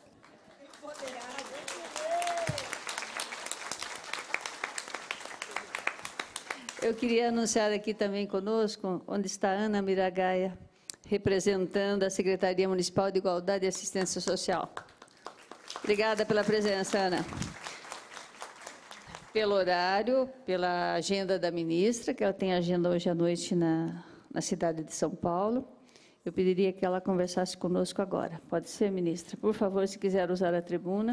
Eu queria anunciar aqui também conosco, onde está a Ana Miragaia, representando a Secretaria Municipal de Igualdade e Assistência Social. Obrigada pela presença, Ana. Pelo horário, pela agenda da ministra, que ela tem agenda hoje à noite na, na cidade de São Paulo. Eu pediria que ela conversasse conosco agora. Pode ser, ministra? Por favor, se quiser usar a tribuna.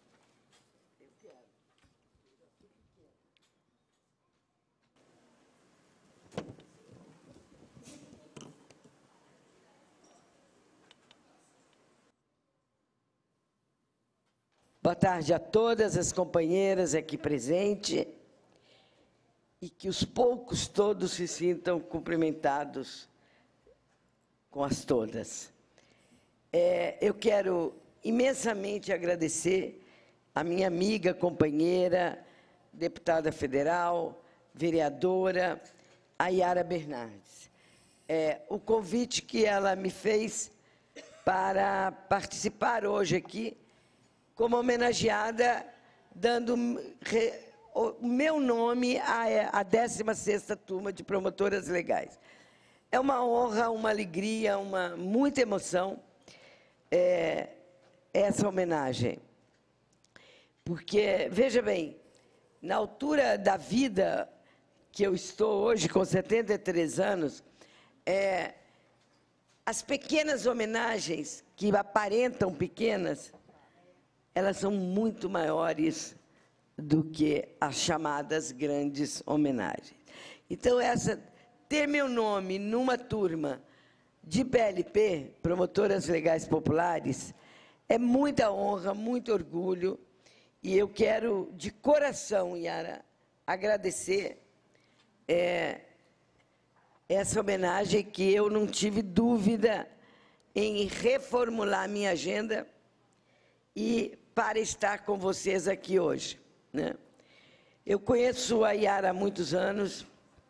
Boa tarde a todas as companheiras aqui presentes e que os poucos todos se sintam cumprimentados com as todas. É, eu quero imensamente agradecer a minha amiga, companheira, deputada federal, vereadora, a Yara Bernardes. É, o convite que ela me fez para participar hoje aqui como homenageada, dando o meu nome à décima sexta Turma de Promotoras Legais. É uma honra, uma alegria, uma muita emoção é, essa homenagem. Porque, veja bem, na altura da vida que eu estou hoje, com setenta e três anos, é, as pequenas homenagens, que aparentam pequenas, elas são muito maiores do que as chamadas grandes homenagens. Então, essa, ter meu nome numa turma de P L P, Promotoras Legais Populares, é muita honra, muito orgulho, e eu quero, de coração, Yara, agradecer é, essa homenagem que eu não tive dúvida em reformular a minha agenda e para estar com vocês aqui hoje, né? Eu conheço a Yara há muitos anos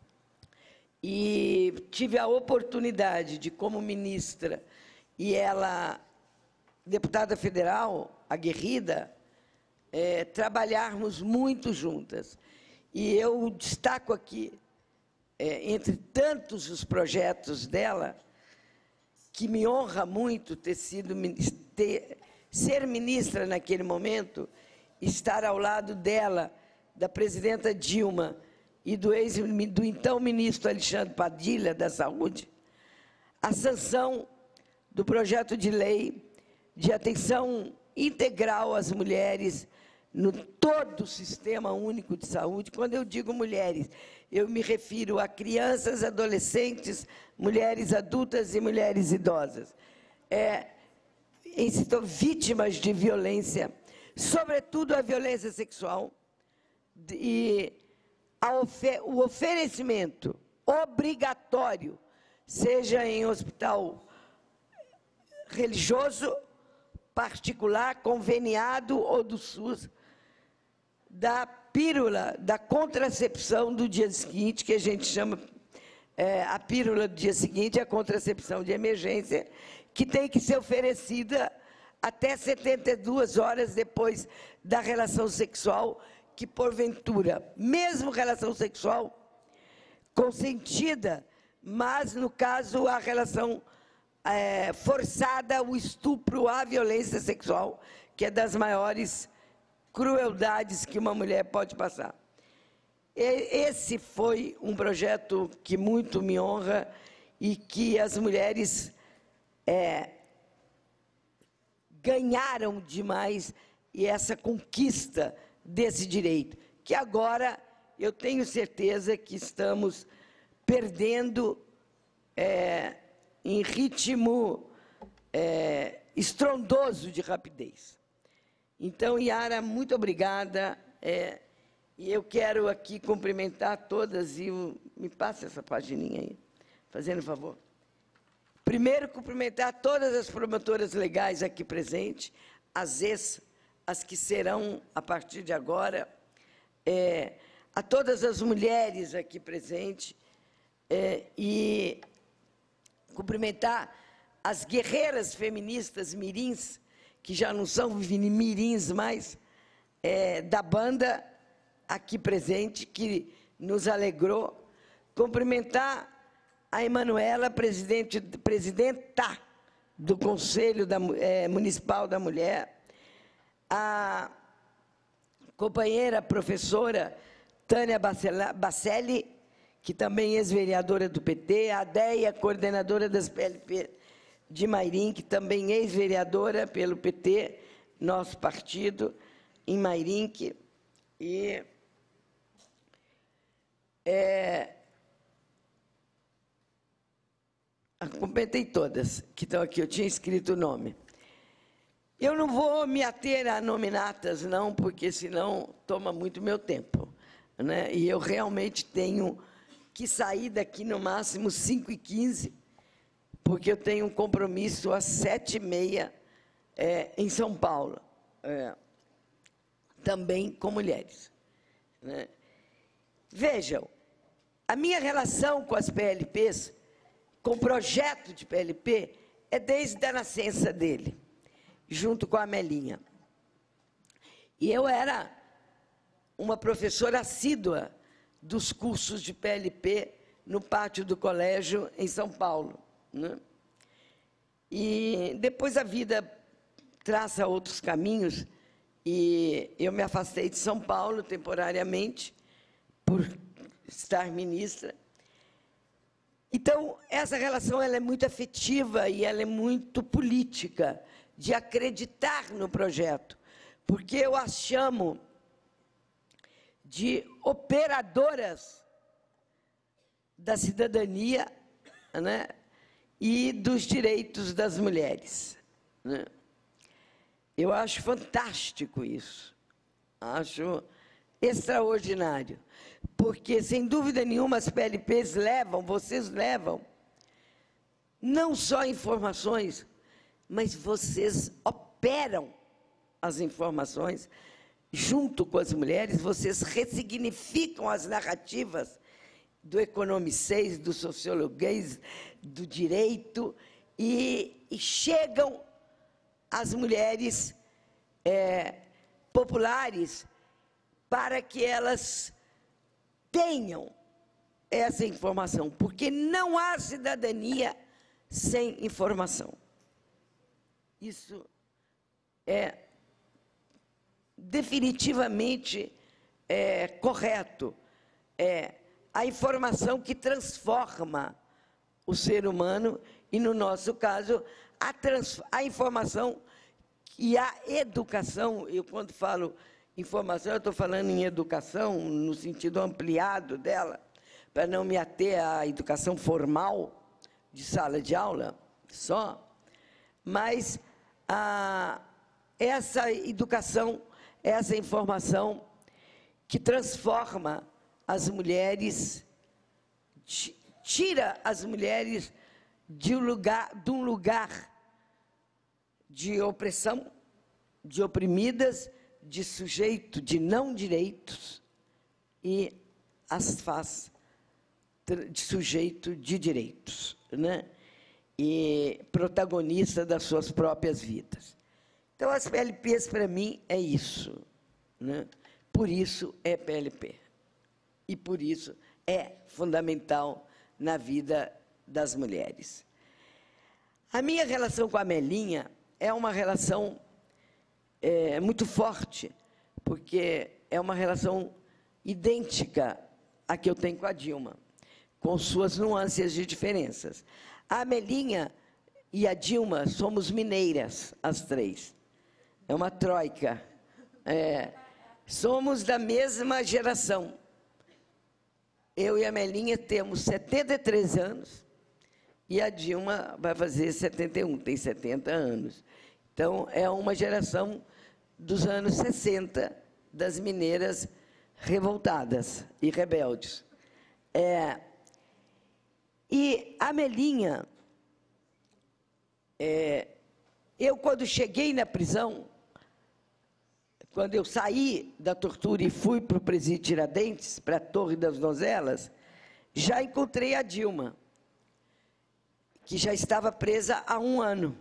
e tive a oportunidade de, como ministra, e ela, deputada federal, aguerrida, é, trabalharmos muito juntas. E eu destaco aqui, é, entre tantos os projetos dela, que me honra muito ter sido, ter, ser ministra naquele momento, estar ao lado dela, da presidenta Dilma e do, ex, do então ministro Alexandre Padilha, da Saúde, a sanção do projeto de lei de atenção integral às mulheres no todo o Sistema Único de Saúde. Quando eu digo mulheres, eu me refiro a crianças, adolescentes, mulheres adultas e mulheres idosas. É, vítimas de violência, sobretudo a violência sexual, e a ofer o oferecimento obrigatório, seja em hospital religioso, particular, conveniado ou do SUS, da pílula, da contracepção do dia seguinte, que a gente chama é, a pílula do dia seguinte, a contracepção de emergência, que tem que ser oferecida até setenta e duas horas depois da relação sexual, que, porventura, mesmo relação sexual consentida, mas, no caso, a relação é, forçada, o estupro, a violência sexual, que é das maiores crueldades que uma mulher pode passar. E esse foi um projeto que muito me honra e que as mulheres é, ganharam demais, e essa conquista desse direito, que agora eu tenho certeza que estamos perdendo é, em ritmo é, estrondoso de rapidez. Então, Yara, muito obrigada. É, e eu quero aqui cumprimentar todas, e o, me passa essa pagininha aí, fazendo favor. Primeiro, cumprimentar todas as promotoras legais aqui presentes, as ex, as que serão, a partir de agora, é, a todas as mulheres aqui presentes, é, e cumprimentar as guerreiras feministas mirins, que já não são mirins mais, é, da banda aqui presente, que nos alegrou. Cumprimentar a Emanuela, presidente, presidenta do Conselho da, é, Municipal da Mulher, a companheira professora Tânia Bacelli, que também é ex-vereadora do P T, a Deia, coordenadora das P L P de Mairim, que também é ex-vereadora pelo P T, nosso partido, em Mairim, e é, cumprimentei todas que estão aqui, eu tinha escrito o nome. Eu não vou me ater a nominatas, não, porque senão toma muito meu tempo, né? E eu realmente tenho que sair daqui no máximo cinco e quinze, porque eu tenho um compromisso às sete e meia é, em São Paulo, é, também com mulheres, né? Vejam, a minha relação com as P L Ps, com o projeto de P L P, é desde a nascença dele, junto com a Melinha. E eu era uma professora assídua dos cursos de P L P no pátio do colégio em São Paulo, né? E depois a vida traça outros caminhos, e eu me afastei de São Paulo temporariamente, por estar ministra, Então, essa relação ela é muito afetiva e ela é muito política, de acreditar no projeto, porque eu as chamo de operadoras da cidadania, né, e dos direitos das mulheres, né? Eu acho fantástico isso, acho extraordinário, porque, sem dúvida nenhuma, as P L Ps levam, vocês levam, não só informações, mas vocês operam as informações junto com as mulheres, vocês ressignificam as narrativas do economicês, do sociologuês, do direito, e, e chegam às mulheres é, populares para que elas tenham essa informação, porque não há cidadania sem informação. Isso é definitivamente é, correto. É a informação que transforma o ser humano e, no nosso caso, a, trans, a informação e a educação. Eu, quando falo informação, eu estou falando em educação no sentido ampliado dela, para não me ater à educação formal de sala de aula só, mas a, essa educação, essa informação que transforma as mulheres, tira as mulheres de um lugar, de um lugar de opressão, de oprimidas, de sujeito de não direitos, e as faz de sujeito de direitos, né? E protagonista das suas próprias vidas. Então, as P L Ps, para mim, é isso, né? Por isso é P L P. E, por isso, é fundamental na vida das mulheres. A minha relação com a Melinha é uma relação é, muito forte, porque é uma relação idêntica à que eu tenho com a Dilma, com suas nuances de diferenças. A Melinha e a Dilma somos mineiras, as três. É uma troika. É, somos da mesma geração. Eu e a Melinha temos setenta e três anos e a Dilma vai fazer setenta e um, tem setenta anos. Então, é uma geração dos anos sessenta, das mineiras revoltadas e rebeldes. É, e a Melinha, é, eu, quando cheguei na prisão, quando eu saí da tortura e fui para o Presídio Tiradentes, para a Torre das Donzelas, já encontrei a Dilma, que já estava presa há um ano.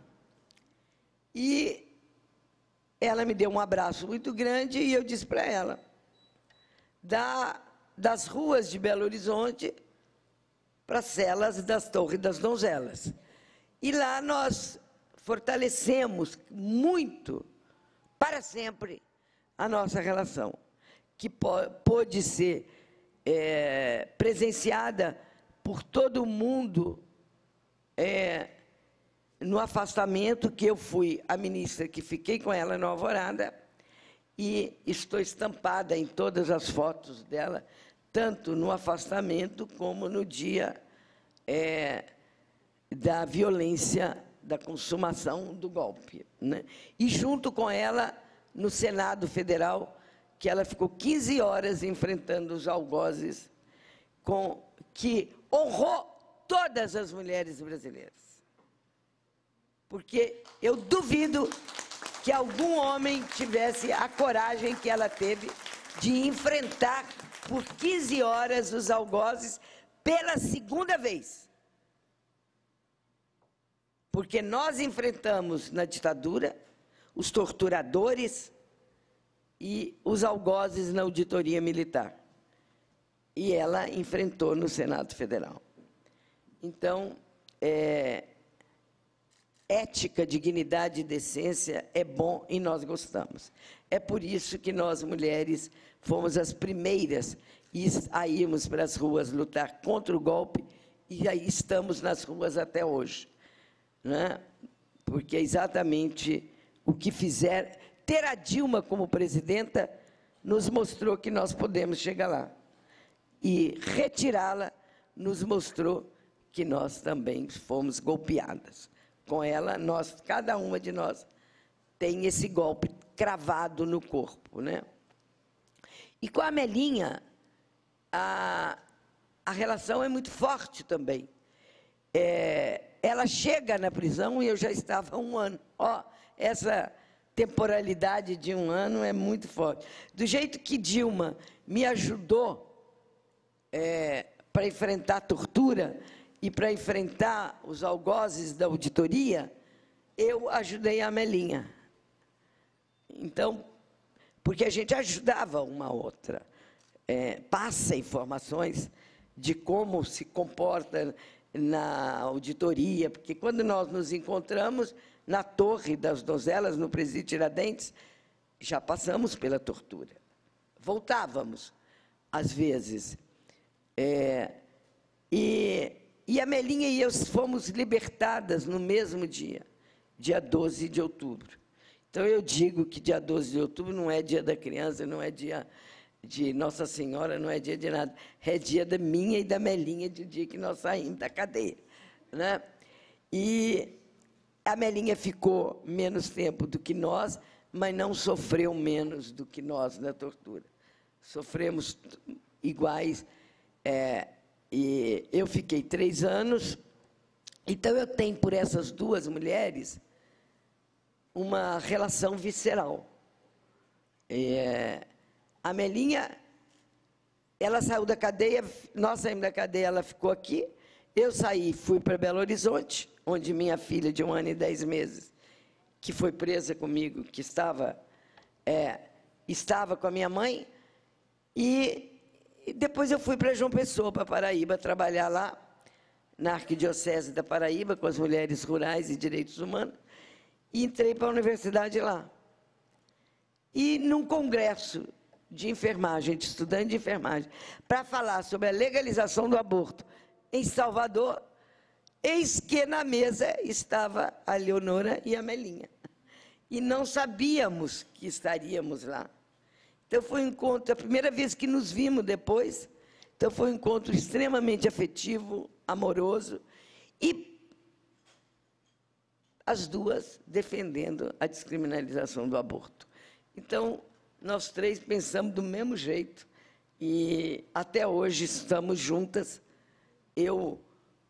E ela me deu um abraço muito grande e eu disse para ela, da, das ruas de Belo Horizonte para as celas das Torres das Donzelas. E lá nós fortalecemos muito, para sempre, a nossa relação, que pôde ser é, presenciada por todo mundo é, no afastamento, que eu fui a ministra que fiquei com ela na Alvorada, e estou estampada em todas as fotos dela, tanto no afastamento como no dia é, da violência, da consumação do golpe, né? E, junto com ela, no Senado Federal, que ela ficou quinze horas enfrentando os algozes, com, que honrou todas as mulheres brasileiras. Porque eu duvido que algum homem tivesse a coragem que ela teve de enfrentar por quinze horas os algozes pela segunda vez. Porque nós enfrentamos na ditadura os torturadores e os algozes na auditoria militar. E ela enfrentou no Senado Federal. Então, é, ética, dignidade e decência é bom e nós gostamos. É por isso que nós, mulheres, fomos as primeiras a irmos para as ruas lutar contra o golpe e aí estamos nas ruas até hoje, né? Porque é exatamente o que fizer. Ter a Dilma como presidenta nos mostrou que nós podemos chegar lá. E retirá-la nos mostrou que nós também fomos golpeadas. Com ela, nós, cada uma de nós tem esse golpe cravado no corpo, né? E com a Melinha, a, a relação é muito forte também. É, ela chega na prisão e eu já estava há um ano. Ó, essa temporalidade de um ano é muito forte. Do jeito que Dilma me ajudou é, para enfrentar a tortura e para enfrentar os algozes da auditoria, eu ajudei a Melinha. Então, porque a gente ajudava uma a outra. É, passa informações de como se comporta na auditoria, porque quando nós nos encontramos na Torre das Donzelas, no Presídio Tiradentes, já passamos pela tortura. Voltávamos, às vezes. É, e, e a Melinha e eu fomos libertadas no mesmo dia, dia doze de outubro. Então, eu digo que dia doze de outubro não é dia da criança, não é dia de Nossa Senhora, não é dia de nada. É dia da minha e da Melinha, do dia que nós saímos da cadeia, né? E a Melinha ficou menos tempo do que nós, mas não sofreu menos do que nós na tortura. Sofremos iguais. É, e eu fiquei três anos. Então, eu tenho, por essas duas mulheres, uma relação visceral. É, a Melinha, ela saiu da cadeia, nós saímos da cadeia, ela ficou aqui. Eu saí, fui para Belo Horizonte, onde minha filha, de um ano e dez meses, que foi presa comigo, que estava, é, estava com a minha mãe, e, e depois eu fui para João Pessoa, para Paraíba, trabalhar lá, na Arquidiocese da Paraíba, com as mulheres rurais e direitos humanos, e entrei para a universidade lá. E, num congresso de enfermagem, de estudante de enfermagem, para falar sobre a legalização do aborto em Salvador, eis que na mesa estava a Leonora e a Melinha. E não sabíamos que estaríamos lá. Então, foi um encontro, a primeira vez que nos vimos depois. Então, foi um encontro extremamente afetivo, amoroso, e as duas defendendo a descriminalização do aborto. Então, nós três pensamos do mesmo jeito, e até hoje estamos juntas. Eu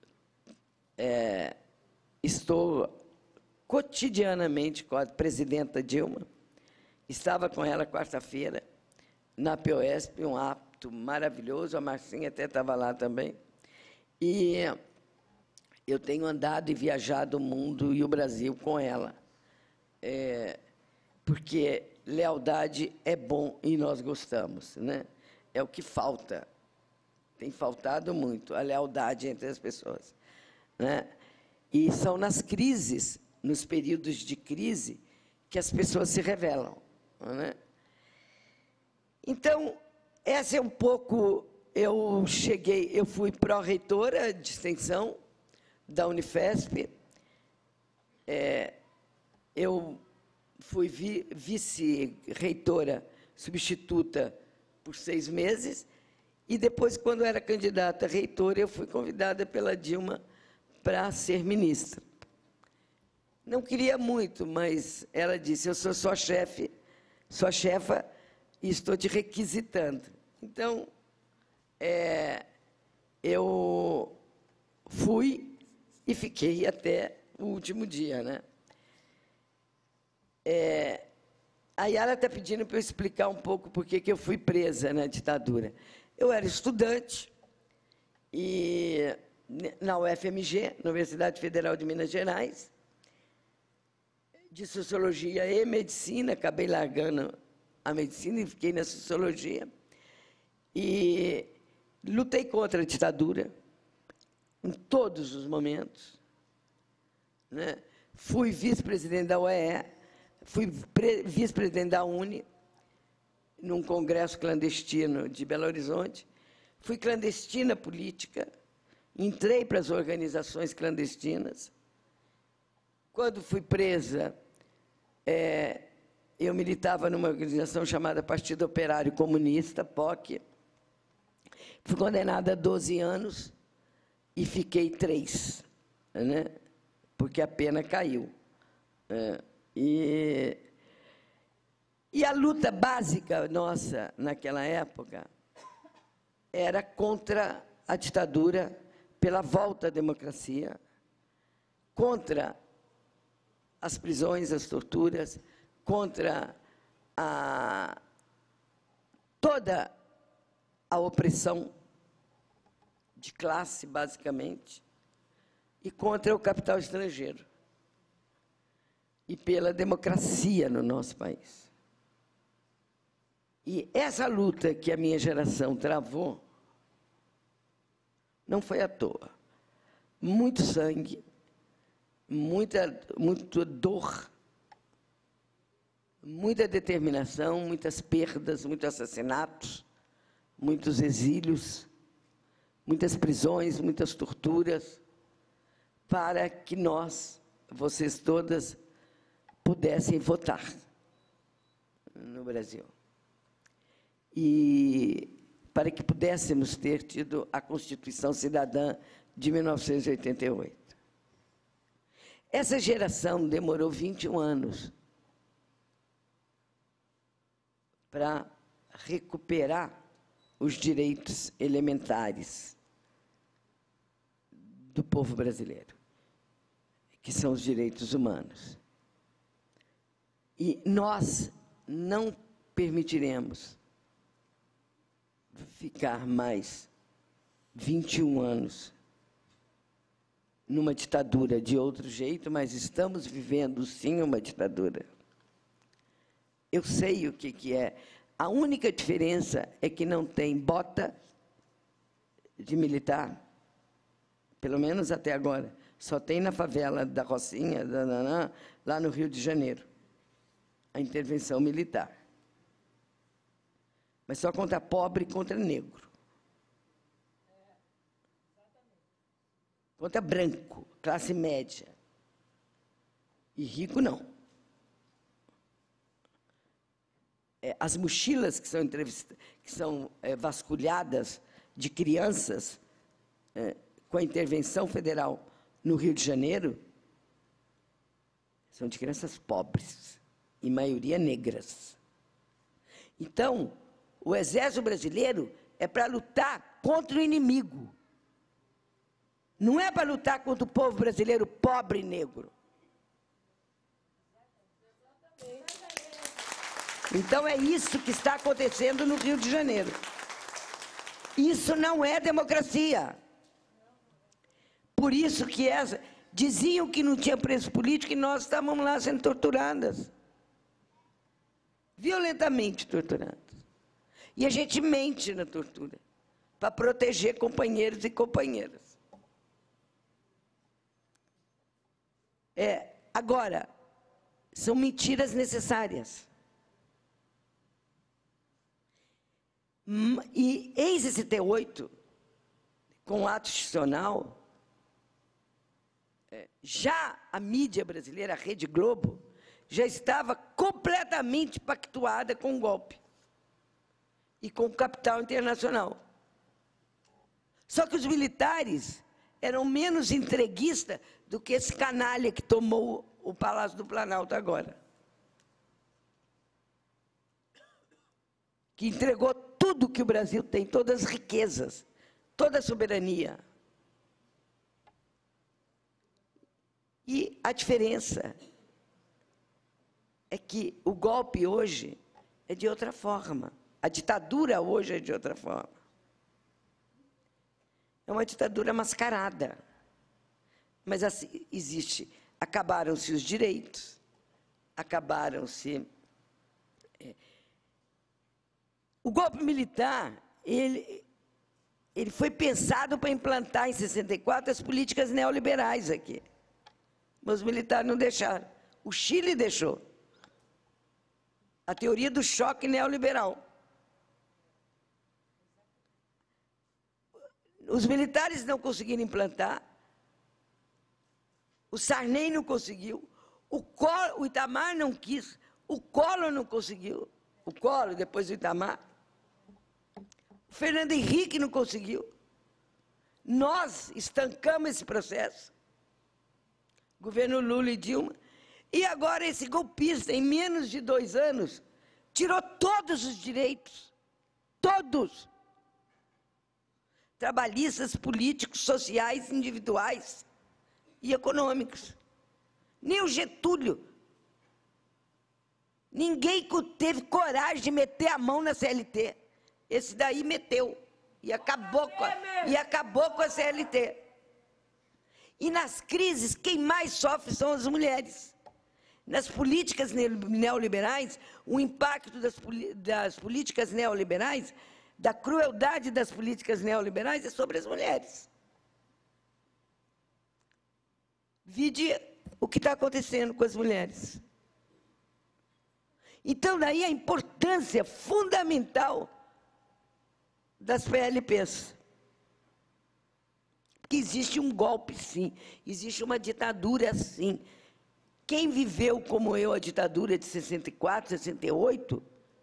é, estou cotidianamente com a presidenta Dilma, estava com ela quarta-feira, na P-O-E-S-P, um ato maravilhoso, a Marcinha até estava lá também, e eu tenho andado e viajado o mundo e o Brasil com ela, é, porque lealdade é bom e nós gostamos, né? É o que falta, tem faltado muito, a lealdade entre as pessoas, né? E são nas crises, nos períodos de crise, que as pessoas se revelam, né? Então, essa é um pouco, eu cheguei, eu fui pró-reitora de extensão da Unifesp, é, eu fui vi, vice-reitora substituta por seis meses, e depois, quando era candidata a reitora, eu fui convidada pela Dilma para ser ministra. Não queria muito, mas ela disse, eu sou sua chefe, sua chefa, e estou te requisitando. Então, é, eu fui e fiquei até o último dia, né? É, a Yara está pedindo para eu explicar um pouco por que eu fui presa na ditadura. Eu era estudante, e, na U F M G, na Universidade Federal de Minas Gerais, de Sociologia e Medicina, acabei largando a medicina e fiquei na Sociologia, e lutei contra a ditadura, em todos os momentos, né? Fui vice-presidente da U E E, fui vice-presidente da Uni, num congresso clandestino de Belo Horizonte, fui clandestina política, entrei para as organizações clandestinas. Quando fui presa, é, eu militava numa organização chamada Partido Operário Comunista, P O C. Fui condenada a doze anos e fiquei três, né? Porque a pena caiu. É, e, e a luta básica nossa, naquela época, era contra a ditadura, pela volta à democracia, contra as prisões, as torturas, contra a, toda a opressão de classe, basicamente, e contra o capital estrangeiro, e pela democracia no nosso país. E essa luta que a minha geração travou não foi à toa. Muito sangue, muita, muita dor, muita determinação, muitas perdas, muitos assassinatos, muitos exílios, muitas prisões, muitas torturas, para que nós, vocês todas, pudessem votar no Brasil. E para que pudéssemos ter tido a Constituição Cidadã de mil novecentos e oitenta e oito. Essa geração demorou vinte e um anos para recuperar os direitos elementares do povo brasileiro, que são os direitos humanos. E nós não permitiremos ficar mais vinte e um anos numa ditadura de outro jeito, mas estamos vivendo, sim, uma ditadura. Eu sei o que, que é. A única diferença é que não tem bota de militar, pelo menos até agora. Só tem na favela da Rocinha, da Nanã, lá no Rio de Janeiro, a intervenção militar. Mas só contra pobre e contra negro. Contra branco, classe média. E rico, não. É, as mochilas que são, que são é, vasculhadas de crianças é, com a intervenção federal no Rio de Janeiro são de crianças pobres, e maioria negras. Então, o Exército Brasileiro é para lutar contra o inimigo. Não é para lutar contra o povo brasileiro pobre e negro. Então, é isso que está acontecendo no Rio de Janeiro. Isso não é democracia. Por isso que essa, diziam que não tinha preso político e nós estávamos lá sendo torturadas. Violentamente torturadas. E a gente mente na tortura, para proteger companheiros e companheiras. É, agora, são mentiras necessárias. E em sessenta e oito, com o ato institucional, já a mídia brasileira, a Rede Globo, já estava completamente pactuada com o golpe e com o capital internacional. Só que os militares eram menos entreguistas do que esse canalha que tomou o Palácio do Planalto agora. Que entregou tudo que o Brasil tem, todas as riquezas, toda a soberania. E a diferença é que o golpe hoje é de outra forma. A ditadura hoje é de outra forma. É uma ditadura mascarada. Mas assim, existe. Acabaram-se os direitos, acabaram-se... É, o golpe militar, ele, ele foi pensado para implantar, em sessenta e quatro, as políticas neoliberais aqui. Mas os militares não deixaram. O Chile deixou. A teoria do choque neoliberal. Os militares não conseguiram implantar, o Sarney não conseguiu, o, Collor, o Itamar não quis, o Collor não conseguiu, o Collor, depois o Itamar, o Fernando Henrique não conseguiu. Nós estancamos esse processo, governo Lula e Dilma, e agora esse golpista, em menos de dois anos, tirou todos os direitos, todos, trabalhistas, políticos, sociais, individuais e econômicos. Nem o Getúlio, ninguém teve coragem de meter a mão na C L T. Esse daí meteu e acabou com a, e acabou com a C L T. E nas crises, quem mais sofre são as mulheres. Nas políticas neoliberais, o impacto das, das políticas neoliberais, da crueldade das políticas neoliberais é sobre as mulheres. Vide o que está acontecendo com as mulheres. Então, daí a importância fundamental das P L Ps. Porque existe um golpe, sim. Existe uma ditadura, sim. Quem viveu, como eu, a ditadura de sessenta e quatro, sessenta e oito,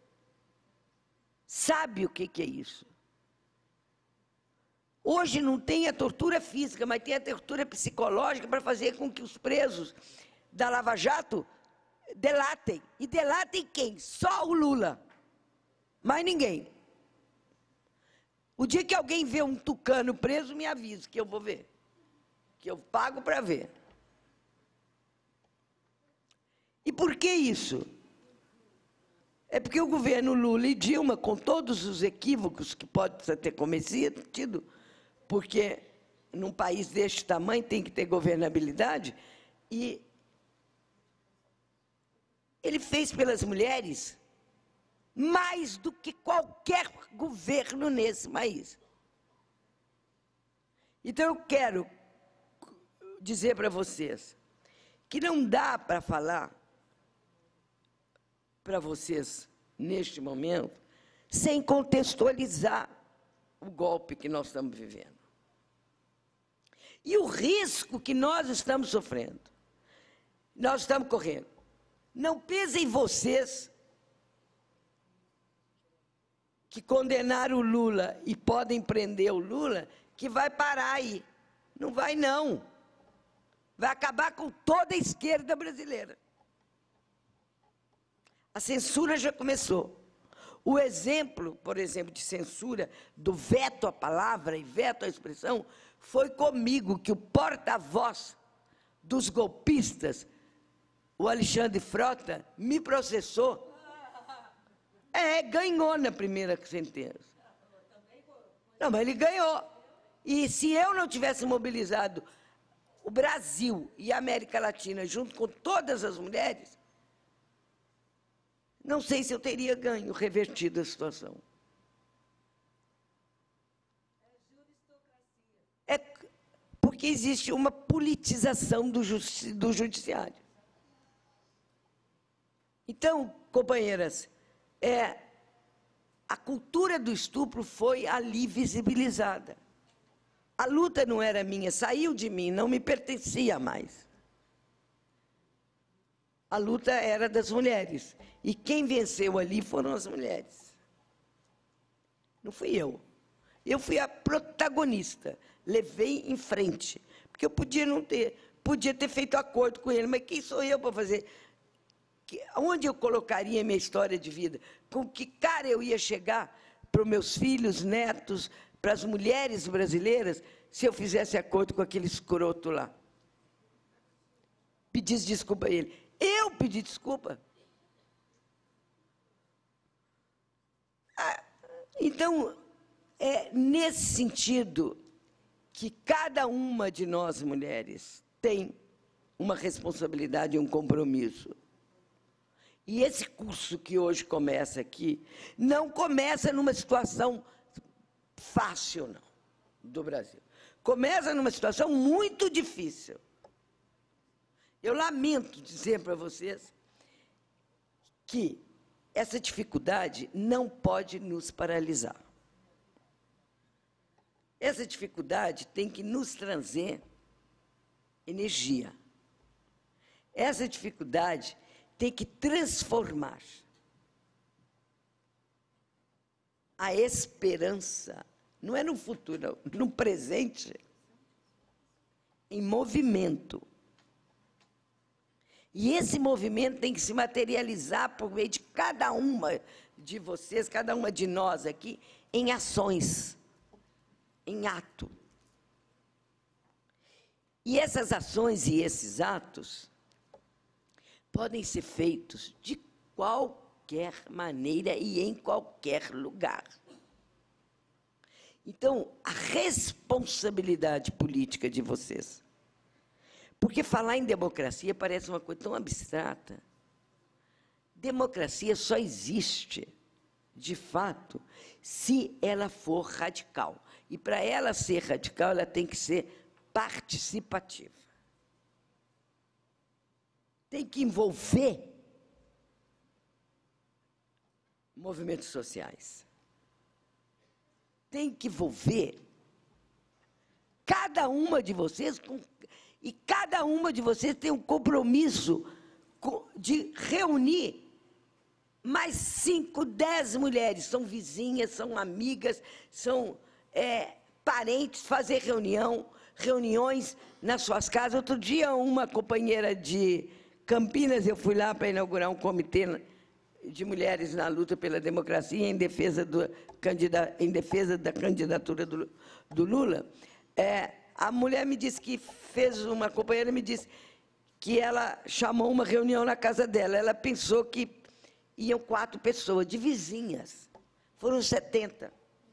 sabe o que, que é isso. Hoje não tem a tortura física, mas tem a tortura psicológica para fazer com que os presos da Lava Jato delatem. E delatem quem? Só o Lula. Mais ninguém. O dia que alguém vê um tucano preso, me avisa que eu vou ver. Que eu pago para ver. E por que isso? É porque o governo Lula e Dilma, com todos os equívocos que pode ter cometido, porque num país deste tamanho tem que ter governabilidade, e ele fez pelas mulheres mais do que qualquer governo nesse país. Então, eu quero dizer para vocês que não dá para falar para vocês, neste momento, sem contextualizar o golpe que nós estamos vivendo. E o risco que nós estamos sofrendo, nós estamos correndo. Não pensem vocês que condenaram o Lula e podem prender o Lula, que vai parar aí. Não vai, não. Vai acabar com toda a esquerda brasileira. A censura já começou. O exemplo, por exemplo, de censura do veto à palavra e veto à expressão, foi comigo que o porta-voz dos golpistas, o Alexandre Frota, me processou. É, ganhou na primeira sentença. Não, mas ele ganhou. E se eu não tivesse mobilizado o Brasil e a América Latina, junto com todas as mulheres, não sei se eu teria ganho, revertido a situação. É porque existe uma politização do, justi- do judiciário. Então, companheiras, é, a cultura do estupro foi ali visibilizada. A luta não era minha, saiu de mim, não me pertencia mais. A luta era das mulheres. E quem venceu ali foram as mulheres. Não fui eu. Eu fui a protagonista. Levei em frente. Porque eu podia não ter, podia ter feito acordo com ele, mas quem sou eu para fazer? Que, onde eu colocaria minha história de vida? Com que cara eu ia chegar para os meus filhos, netos, para as mulheres brasileiras, se eu fizesse acordo com aquele escroto lá? Pedisse desculpa a ele. Eu pedi desculpa. Ah, então, é nesse sentido que cada uma de nós, mulheres, tem uma responsabilidade e um compromisso. E esse curso que hoje começa aqui, não começa numa situação fácil, não, do Brasil. Começa numa situação muito difícil. Eu lamento dizer para vocês que essa dificuldade não pode nos paralisar. essa dificuldade tem que nos trazer energia. Essa dificuldade tem que transformar a esperança, não é no futuro, no presente, em movimento. E esse movimento tem que se materializar por meio de cada uma de vocês, cada uma de nós aqui, em ações, em ato. E essas ações e esses atos podem ser feitos de qualquer maneira e em qualquer lugar. Então, a responsabilidade política de vocês, porque falar em democracia parece uma coisa tão abstrata. Democracia só existe, de fato, se ela for radical. E, para ela ser radical, ela tem que ser participativa. Tem que envolver movimentos sociais. Tem que envolver cada uma de vocês, com, e cada uma de vocês tem um compromisso de reunir mais cinco, dez mulheres, são vizinhas, são amigas, são é, parentes, fazer reunião, reuniões nas suas casas. Outro dia, uma companheira de Campinas, eu fui lá para inaugurar um comitê de mulheres na luta pela democracia em defesa, do, em defesa da candidatura do, do Lula. É, a mulher me disse que fez, uma companheira me disse que ela chamou uma reunião na casa dela. Ela pensou que iam quatro pessoas, de vizinhas. Foram setenta.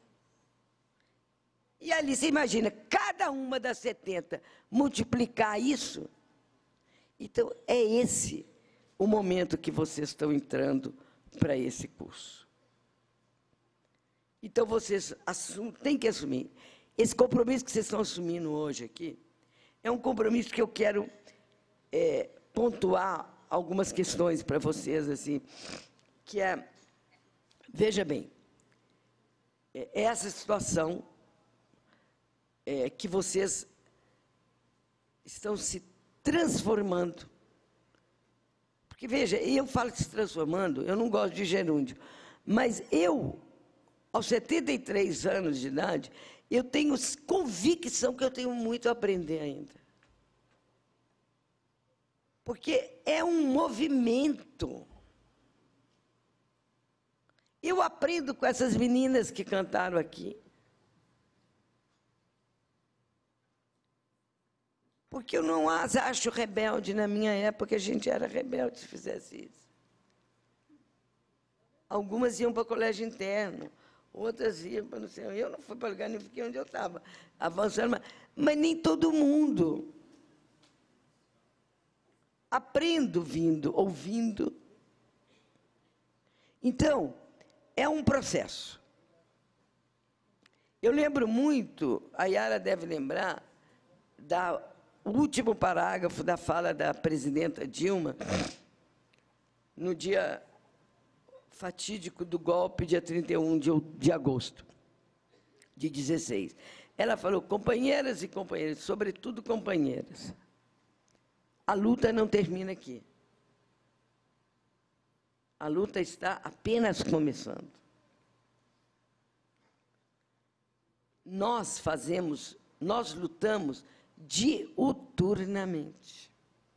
E ali, você imagina, cada uma das setenta multiplicar isso. Então, é esse o momento que vocês estão entrando para esse curso. Então, vocês assumem, têm que assumir. Esse compromisso que vocês estão assumindo hoje aqui é um compromisso que eu quero é, pontuar algumas questões para vocês, assim, que é, veja bem, é essa situação é, que vocês estão se transformando. Porque, veja, eu falo de se transformando, eu não gosto de gerúndio, mas eu, aos setenta e três anos de idade, eu tenho convicção que eu tenho muito a aprender ainda. Porque é um movimento. Eu aprendo com essas meninas que cantaram aqui. Porque eu não as acho rebelde. Na minha época, a gente era rebelde se fizesse isso. Algumas iam para o colégio interno, outras iam para não sei. Eu não fui para lugar nenhum, fiquei onde eu estava, avançando. Mas, mas nem todo mundo. Aprendo vindo, ouvindo. Então, é um processo. Eu lembro muito, a Yara deve lembrar, da o último parágrafo da fala da presidenta Dilma, no dia fatídico do golpe, dia trinta e um de agosto de dezesseis. Ela falou, companheiras e companheiros, sobretudo companheiras, a luta não termina aqui. A luta está apenas começando. Nós fazemos, nós lutamos diuturnamente.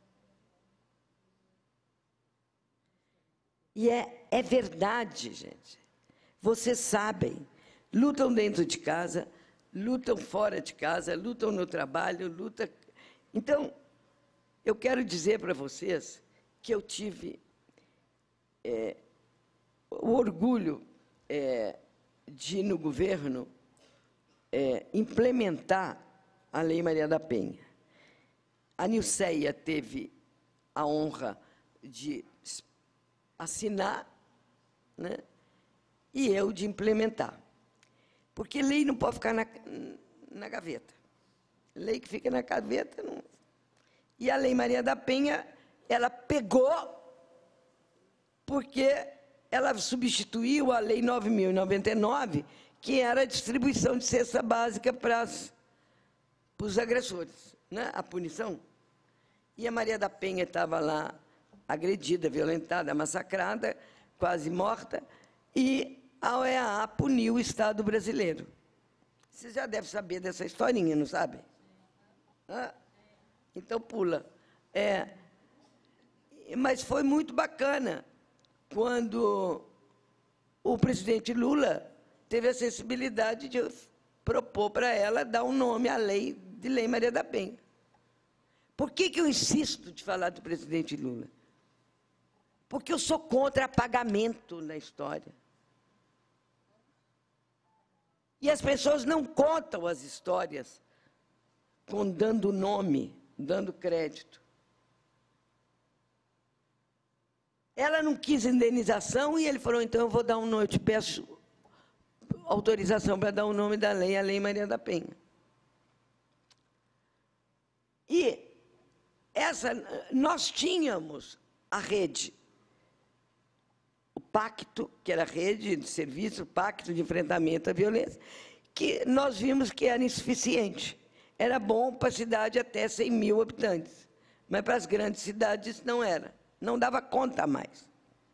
E é, é verdade, gente. Vocês sabem, lutam dentro de casa, lutam fora de casa, lutam no trabalho, lutam... Então, eu quero dizer para vocês que eu tive é, o orgulho é, de, no governo, é, implementar a Lei Maria da Penha. A Nilceia teve a honra de assinar, né, e eu de implementar. Porque lei não pode ficar na, na gaveta. Lei que fica na gaveta não... E a Lei Maria da Penha, ela pegou, porque ela substituiu a Lei nove mil e noventa e nove, que era a distribuição de cesta básica para os agressores, né? A punição. E a Maria da Penha estava lá, agredida, violentada, massacrada, quase morta, e a O E A A puniu o Estado brasileiro. Você já deve saber dessa historinha, não sabe? Ah, então, pula. É, mas foi muito bacana quando o presidente Lula teve a sensibilidade de propor para ela dar um nome à lei de Lei Maria da Penha. Por que que eu insisto de falar do presidente Lula? Porque eu sou contra apagamento na história. E as pessoas não contam as histórias com dando nome, dando crédito. Ela não quis indenização e ele falou, então eu vou dar um nome, eu te peço autorização para dar o nome da lei, a Lei Maria da Penha. E essa, nós tínhamos a rede, o pacto, que era a rede de serviço, o pacto de enfrentamento à violência, que nós vimos que era insuficiente. Era bom para a cidade até cem mil habitantes, mas para as grandes cidades não era, não dava conta mais.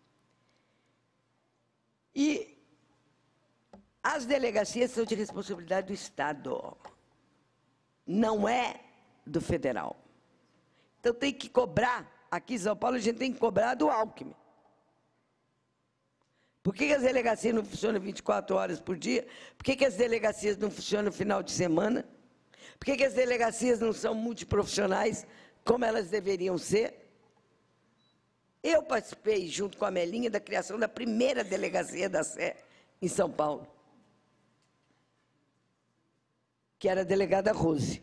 E as delegacias são de responsabilidade do Estado, não é do federal. Então, tem que cobrar, aqui em São Paulo, a gente tem que cobrar do Alckmin. Por que que as delegacias não funcionam vinte e quatro horas por dia? Por que que as delegacias não funcionam no final de semana? Por que que as delegacias não são multiprofissionais como elas deveriam ser? Eu participei, junto com a Melinha, da criação da primeira delegacia da Sé em São Paulo, que era a delegada Rose.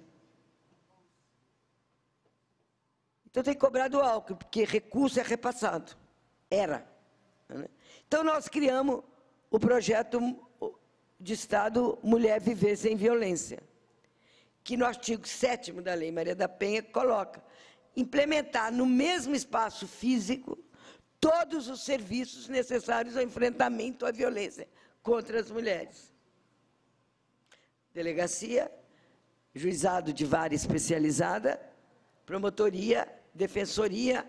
Então, tem que cobrar do Alckmin, porque recurso é repassado. Era. Então, nós criamos o projeto de Estado Mulher Viver Sem Violência, que no artigo sétimo da Lei Maria da Penha coloca implementar no mesmo espaço físico todos os serviços necessários ao enfrentamento à violência contra as mulheres. Delegacia, juizado de vara especializada, promotoria, defensoria,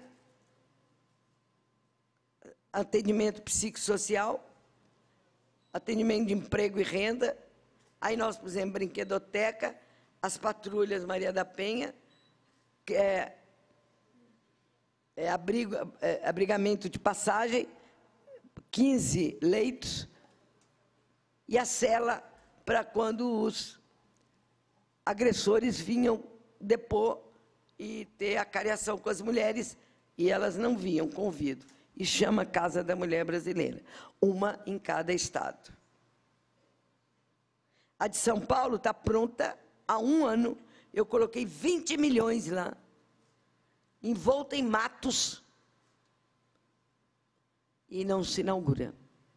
atendimento psicossocial, atendimento de emprego e renda. Aí nós pusemos brinquedoteca, as patrulhas Maria da Penha, que é, é, abrigo, é abrigamento de passagem, quinze leitos, e a cela para quando os agressores vinham depor e ter a cariação com as mulheres, e elas não vinham, convido. E chama Casa da Mulher Brasileira, uma em cada estado. A de São Paulo está pronta há um ano, eu coloquei vinte milhões lá, envolta em matos, e não se inaugura.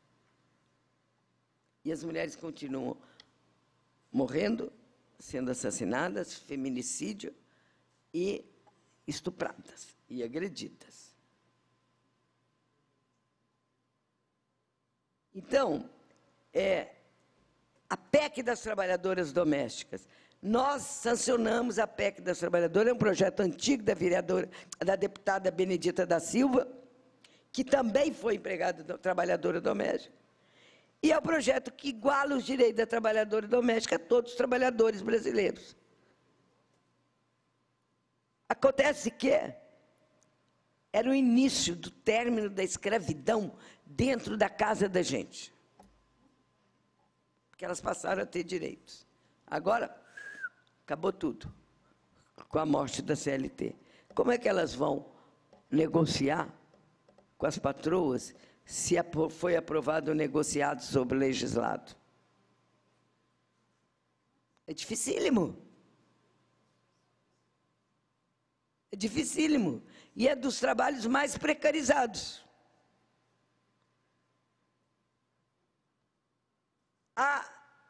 E as mulheres continuam morrendo, sendo assassinadas, feminicídio, e estupradas e agredidas. Então, é, a P E C das trabalhadoras domésticas. Nós sancionamos a P E C das trabalhadoras, é um projeto antigo da vereadora, da deputada Benedita da Silva, que também foi empregada trabalhadora doméstica. E é um projeto que iguala os direitos da trabalhadora doméstica a todos os trabalhadores brasileiros. Acontece que era o início do término da escravidão dentro da casa da gente. Porque elas passaram a ter direitos. Agora, acabou tudo, com a morte da C L T. Como é que elas vão negociar com as patroas se foi aprovado ou negociado sobre o legislado? É dificílimo. É dificílimo. E é dos trabalhos mais precarizados. A,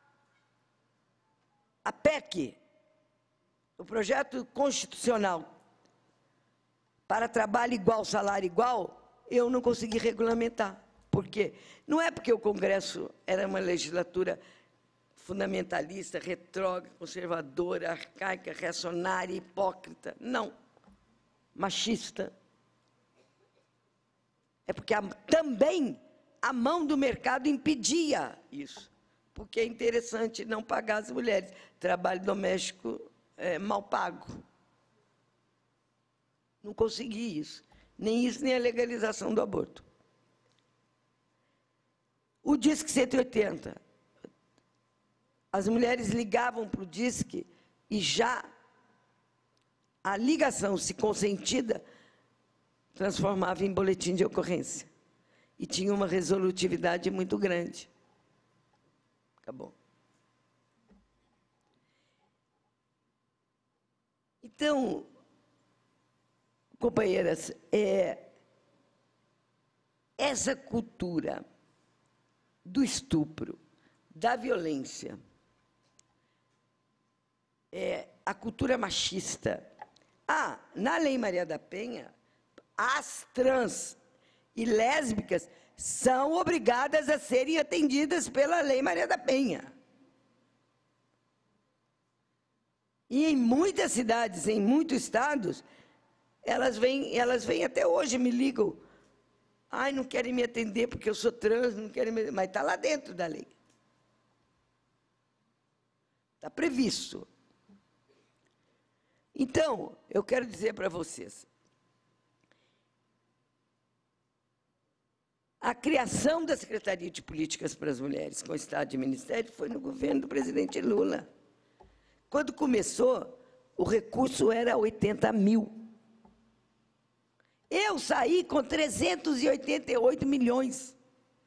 a P E C, o projeto constitucional para trabalho igual, salário igual, eu não consegui regulamentar. Por quê? Não é porque o Congresso era uma legislatura fundamentalista, retrógrada, conservadora, arcaica, reacionária, hipócrita. Não. Machista. É porque a, também a mão do mercado impedia isso. Porque é interessante não pagar as mulheres. Trabalho doméstico é, mal pago. Não consegui isso. Nem isso, nem a legalização do aborto. O Disque cento e oitenta. As mulheres ligavam para o Disque e já a ligação, se consentida, transformava em boletim de ocorrência. E tinha uma resolutividade muito grande. Acabou. Então, companheiras, é, essa cultura do estupro, da violência, é, a cultura machista. Ah, na Lei Maria da Penha, as trans e lésbicas são obrigadas a serem atendidas pela Lei Maria da Penha. E em muitas cidades, em muitos estados, elas vêm, elas vêm até hoje, me ligam. Ai, não querem me atender porque eu sou trans, não querem me... mas está lá dentro da lei. Está previsto. Então, eu quero dizer para vocês, a criação da Secretaria de Políticas para as Mulheres com o Estado de Ministério foi no governo do presidente Lula. Quando começou, o recurso era oitenta mil. Eu saí com trezentos e oitenta e oito milhões.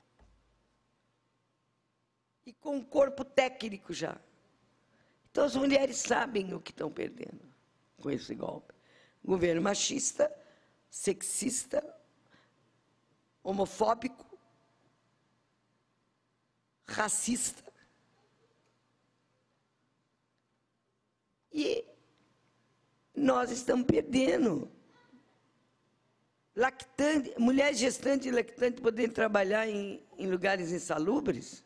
E com um corpo técnico já. Então, as mulheres sabem o que estão perdendo com esse golpe. Governo machista, sexista, homofóbico, racista. E nós estamos perdendo. Lactante, mulheres gestantes e lactantes poderem trabalhar em, em lugares insalubres.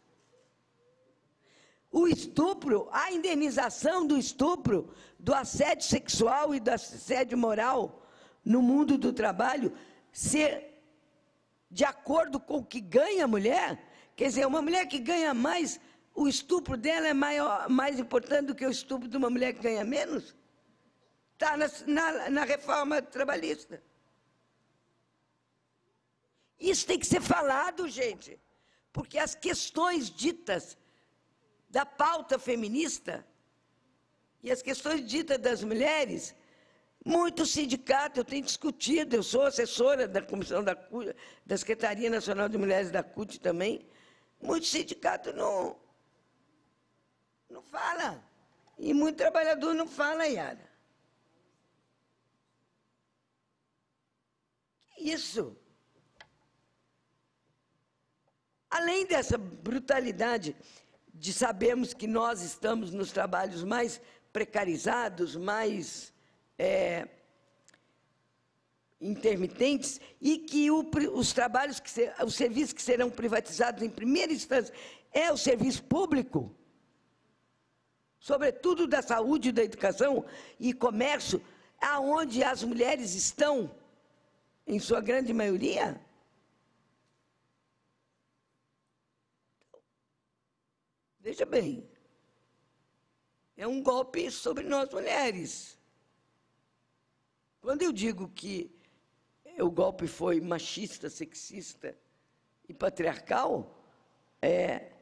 O estupro, a indenização do estupro, do assédio sexual e do assédio moral no mundo do trabalho, ser de acordo com o que ganha a mulher. Quer dizer, uma mulher que ganha mais, o estupro dela é maior, mais importante do que o estupro de uma mulher que ganha menos? Está na, na, na reforma trabalhista. Isso tem que ser falado, gente, porque as questões ditas da pauta feminista e as questões ditas das mulheres, muitos sindicatos, eu tenho discutido, eu sou assessora da comissão da, da Secretaria Nacional de Mulheres da C U T também, muitos sindicatos não, não falam, e muito trabalhador não fala, Yara. Que isso? Além dessa brutalidade de sabermos que nós estamos nos trabalhos mais precarizados, mais é, intermitentes, e que o, os trabalhos, que ser, os serviços que serão privatizados em primeira instância é o serviço público, sobretudo da saúde, da educação e comércio, aonde as mulheres estão, em sua grande maioria. Veja bem, é um golpe sobre nós mulheres. Quando eu digo que o golpe foi machista, sexista e patriarcal, é,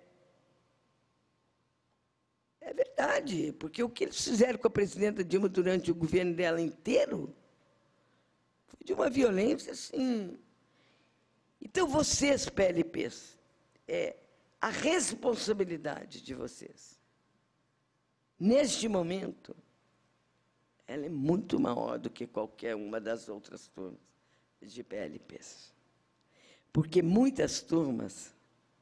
é verdade, porque o que eles fizeram com a presidenta Dilma durante o governo dela inteiro foi de uma violência, assim. Então, vocês, P L Ps, é, a responsabilidade de vocês, neste momento, ela é muito maior do que qualquer uma das outras turmas de P L Ps. Porque muitas turmas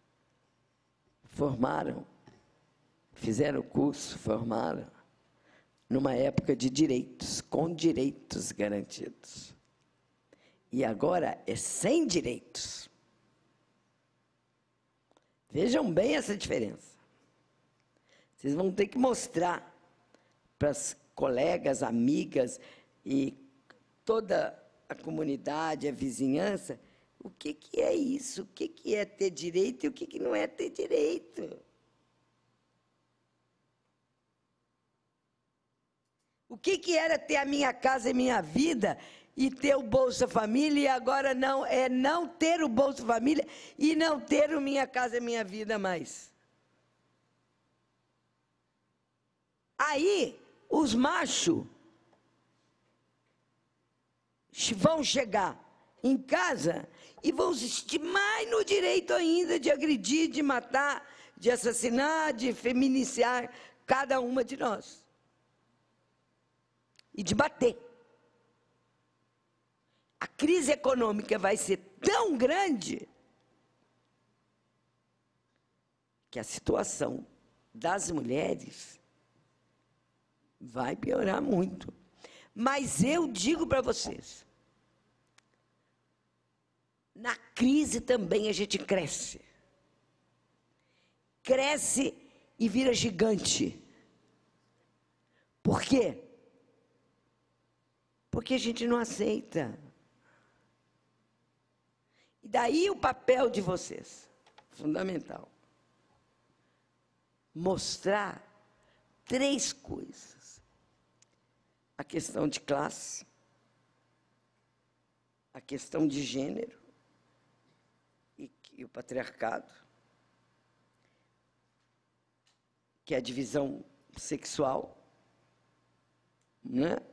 formaram, fizeram o curso, formaram, numa época de direitos, com direitos garantidos. E agora é sem direitos. Vejam bem essa diferença. Vocês vão ter que mostrar para as colegas, amigas e toda a comunidade, a vizinhança, o que, que é isso, o que, que é ter direito e o que, que não é ter direito. O que, que era ter a minha casa e minha vida e ter o Bolsa Família, e agora não, é não ter o Bolsa Família e não ter o Minha Casa e Minha Vida mais. Aí, os machos vão chegar em casa e vão se sentir mais no direito ainda de agredir, de matar, de assassinar, de feminiciar cada uma de nós. E de bater. A crise econômica vai ser tão grande que a situação das mulheres vai piorar muito. Mas eu digo para vocês, na crise também a gente cresce. Cresce e vira gigante. Por quê? Porque a gente não aceita. E daí o papel de vocês, fundamental, mostrar três coisas. A questão de classe, a questão de gênero e, e o patriarcado, que é a divisão sexual, né?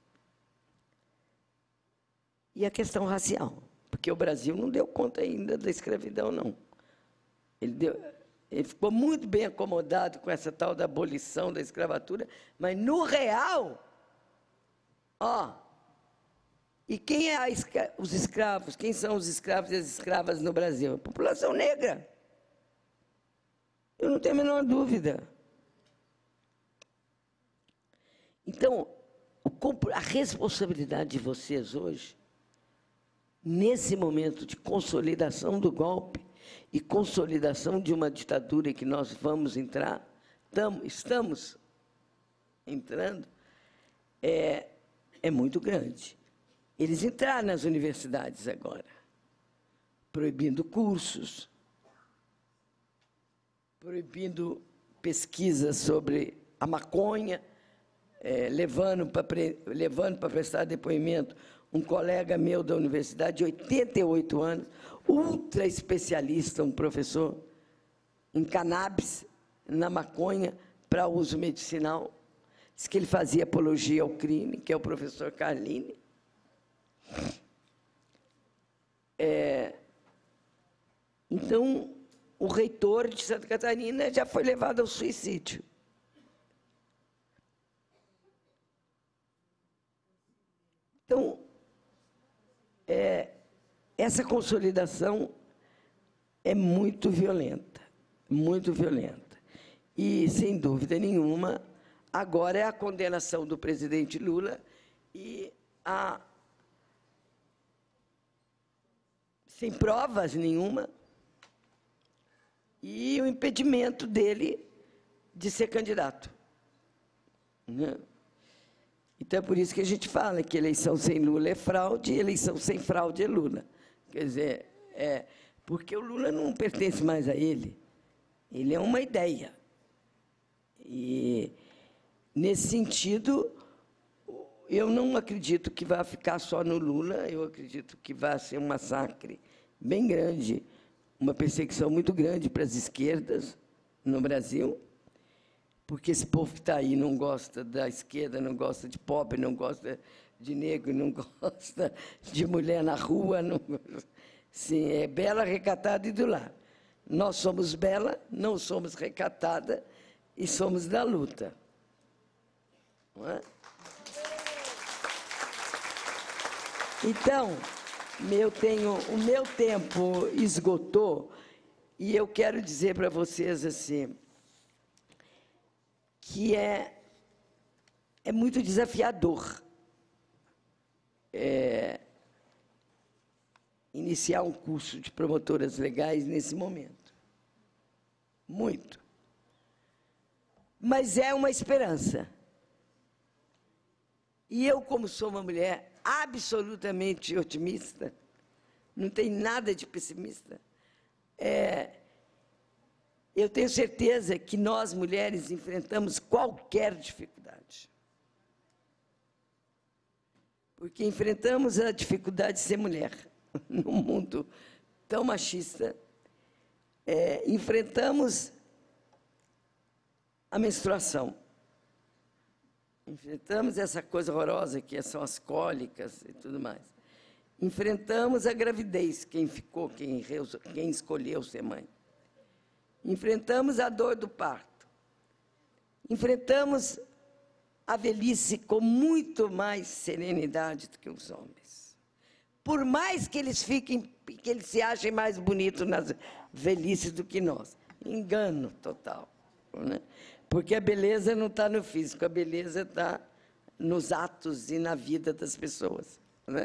E a questão racial, porque o Brasil não deu conta ainda da escravidão, não. Ele, deu, ele ficou muito bem acomodado com essa tal da abolição da escravatura, mas, no real, ó, e quem é a escra os escravos? Quem são os escravos e as escravas no Brasil? A população negra. Eu não tenho a menor dúvida. Então, a responsabilidade de vocês hoje, nesse momento de consolidação do golpe e consolidação de uma ditadura em que nós vamos entrar, tamo, estamos entrando, é, é muito grande. Eles entraram nas universidades agora, proibindo cursos, proibindo pesquisas sobre a maconha, é, levando para levando para prestar depoimento um colega meu da universidade, de oitenta e oito anos, ultra especialista, um professor em cannabis, na maconha, para uso medicinal. Diz que ele fazia apologia ao crime, que é o professor Carline. É, então, o reitor de Santa Catarina já foi levado ao suicídio. Então, é, essa consolidação é muito violenta, muito violenta. E, sem dúvida nenhuma, agora é a condenação do presidente Lula e a, sem provas nenhuma, e o impedimento dele de ser candidato. Né? Então, é por isso que a gente fala que eleição sem Lula é fraude, e eleição sem fraude é Lula. Quer dizer, é, porque o Lula não pertence mais a ele. Ele é uma ideia. E, nesse sentido, eu não acredito que vai ficar só no Lula, eu acredito que vai ser um massacre bem grande, uma perseguição muito grande para as esquerdas no Brasil, porque esse povo que está aí não gosta da esquerda, não gosta de pobre, não gosta de negro, não gosta de mulher na rua. Não, sim, é bela, recatada e do lar. Nós somos bela, não somos recatada e somos da luta. Não é? Então, eu tenho, o meu tempo esgotou e eu quero dizer para vocês assim, que é, é muito desafiador é, iniciar um curso de promotoras legais nesse momento. Muito. mas é uma esperança. E eu, como sou uma mulher absolutamente otimista, não tem nada de pessimista, é, eu tenho certeza que nós, mulheres, enfrentamos qualquer dificuldade. Porque enfrentamos a dificuldade de ser mulher num mundo tão machista. É, enfrentamos a menstruação. Enfrentamos essa coisa horrorosa que são as cólicas e tudo mais. Enfrentamos a gravidez, quem ficou, quem, quem escolheu ser mãe. Enfrentamos a dor do parto. Enfrentamos a velhice com muito mais serenidade do que os homens. Por mais que eles fiquem, que eles se achem mais bonitos nas velhices do que nós. Engano total, né? Porque a beleza não está no físico, a beleza está nos atos e na vida das pessoas, né?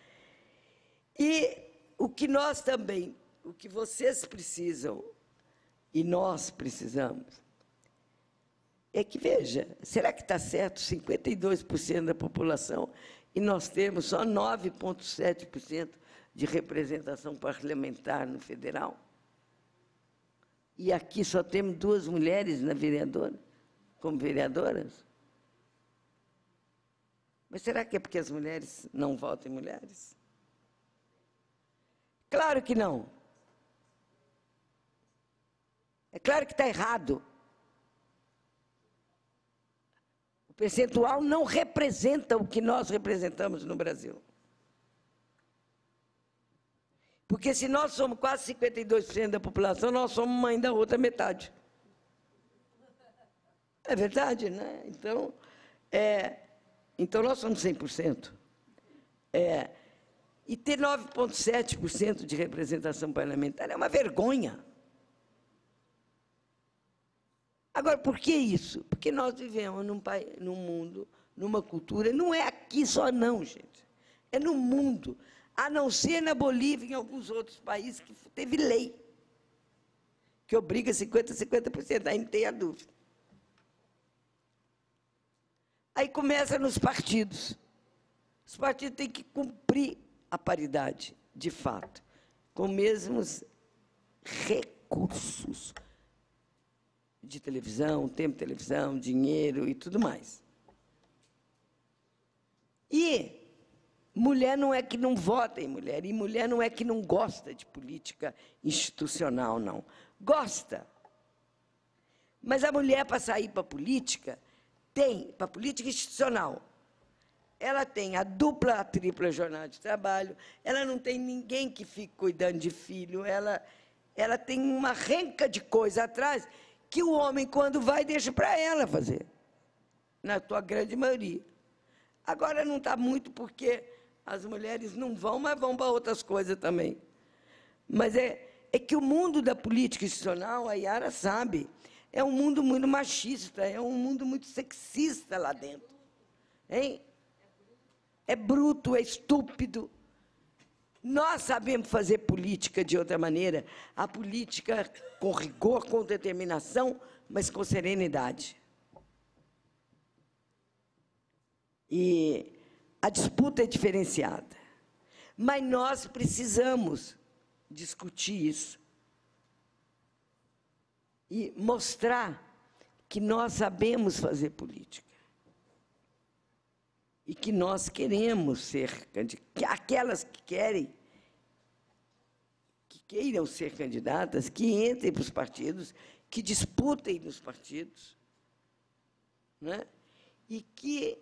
E o que nós também, o que vocês precisam, e nós precisamos, é que, veja, será que está certo cinquenta e dois por cento da população e nós temos só nove vírgula sete por cento de representação parlamentar no federal? E aqui só temos duas mulheres na vereadora, como vereadoras? Mas será que é porque as mulheres não votam em mulheres? Claro que não. É claro que está errado. O percentual não representa o que nós representamos no Brasil. Porque se nós somos quase cinquenta e dois por cento da população, nós somos mãe da outra metade. É verdade, né? Então, é, então nós somos cem por cento. É, e ter nove vírgula sete por cento de representação parlamentar é uma vergonha. Agora, por que isso? Porque nós vivemos num, país, num mundo, numa cultura, não é aqui só não, gente. É no mundo. A não ser na Bolívia e em alguns outros países que teve lei que obriga cinquenta por cento, cinquenta por cento, aí não tem a dúvida. Aí começa nos partidos. Os partidos têm que cumprir a paridade, de fato, com os mesmos recursos de televisão, tempo de televisão, dinheiro e tudo mais. E mulher não é que não vota em mulher, e mulher não é que não gosta de política institucional, não. Gosta. Mas a mulher, para sair para a política, tem, para a política institucional, ela tem a dupla, a tripla jornada de trabalho, ela não tem ninguém que fique cuidando de filho, ela, ela tem uma renca de coisa atrás que o homem, quando vai, deixa para ela fazer, na sua grande maioria. Agora não está muito porque as mulheres não vão, mas vão para outras coisas também. Mas é, é que o mundo da política institucional, a Yara sabe, é um mundo muito machista, é um mundo muito sexista lá dentro. Hein? É bruto, é estúpido. Nós sabemos fazer política de outra maneira, a política com rigor, com determinação, mas com serenidade. E a disputa é diferenciada. Mas nós precisamos discutir isso e mostrar que nós sabemos fazer política. E que nós queremos ser candidatas, aquelas que querem, que queiram ser candidatas, que entrem para os partidos, que disputem nos partidos, né? E que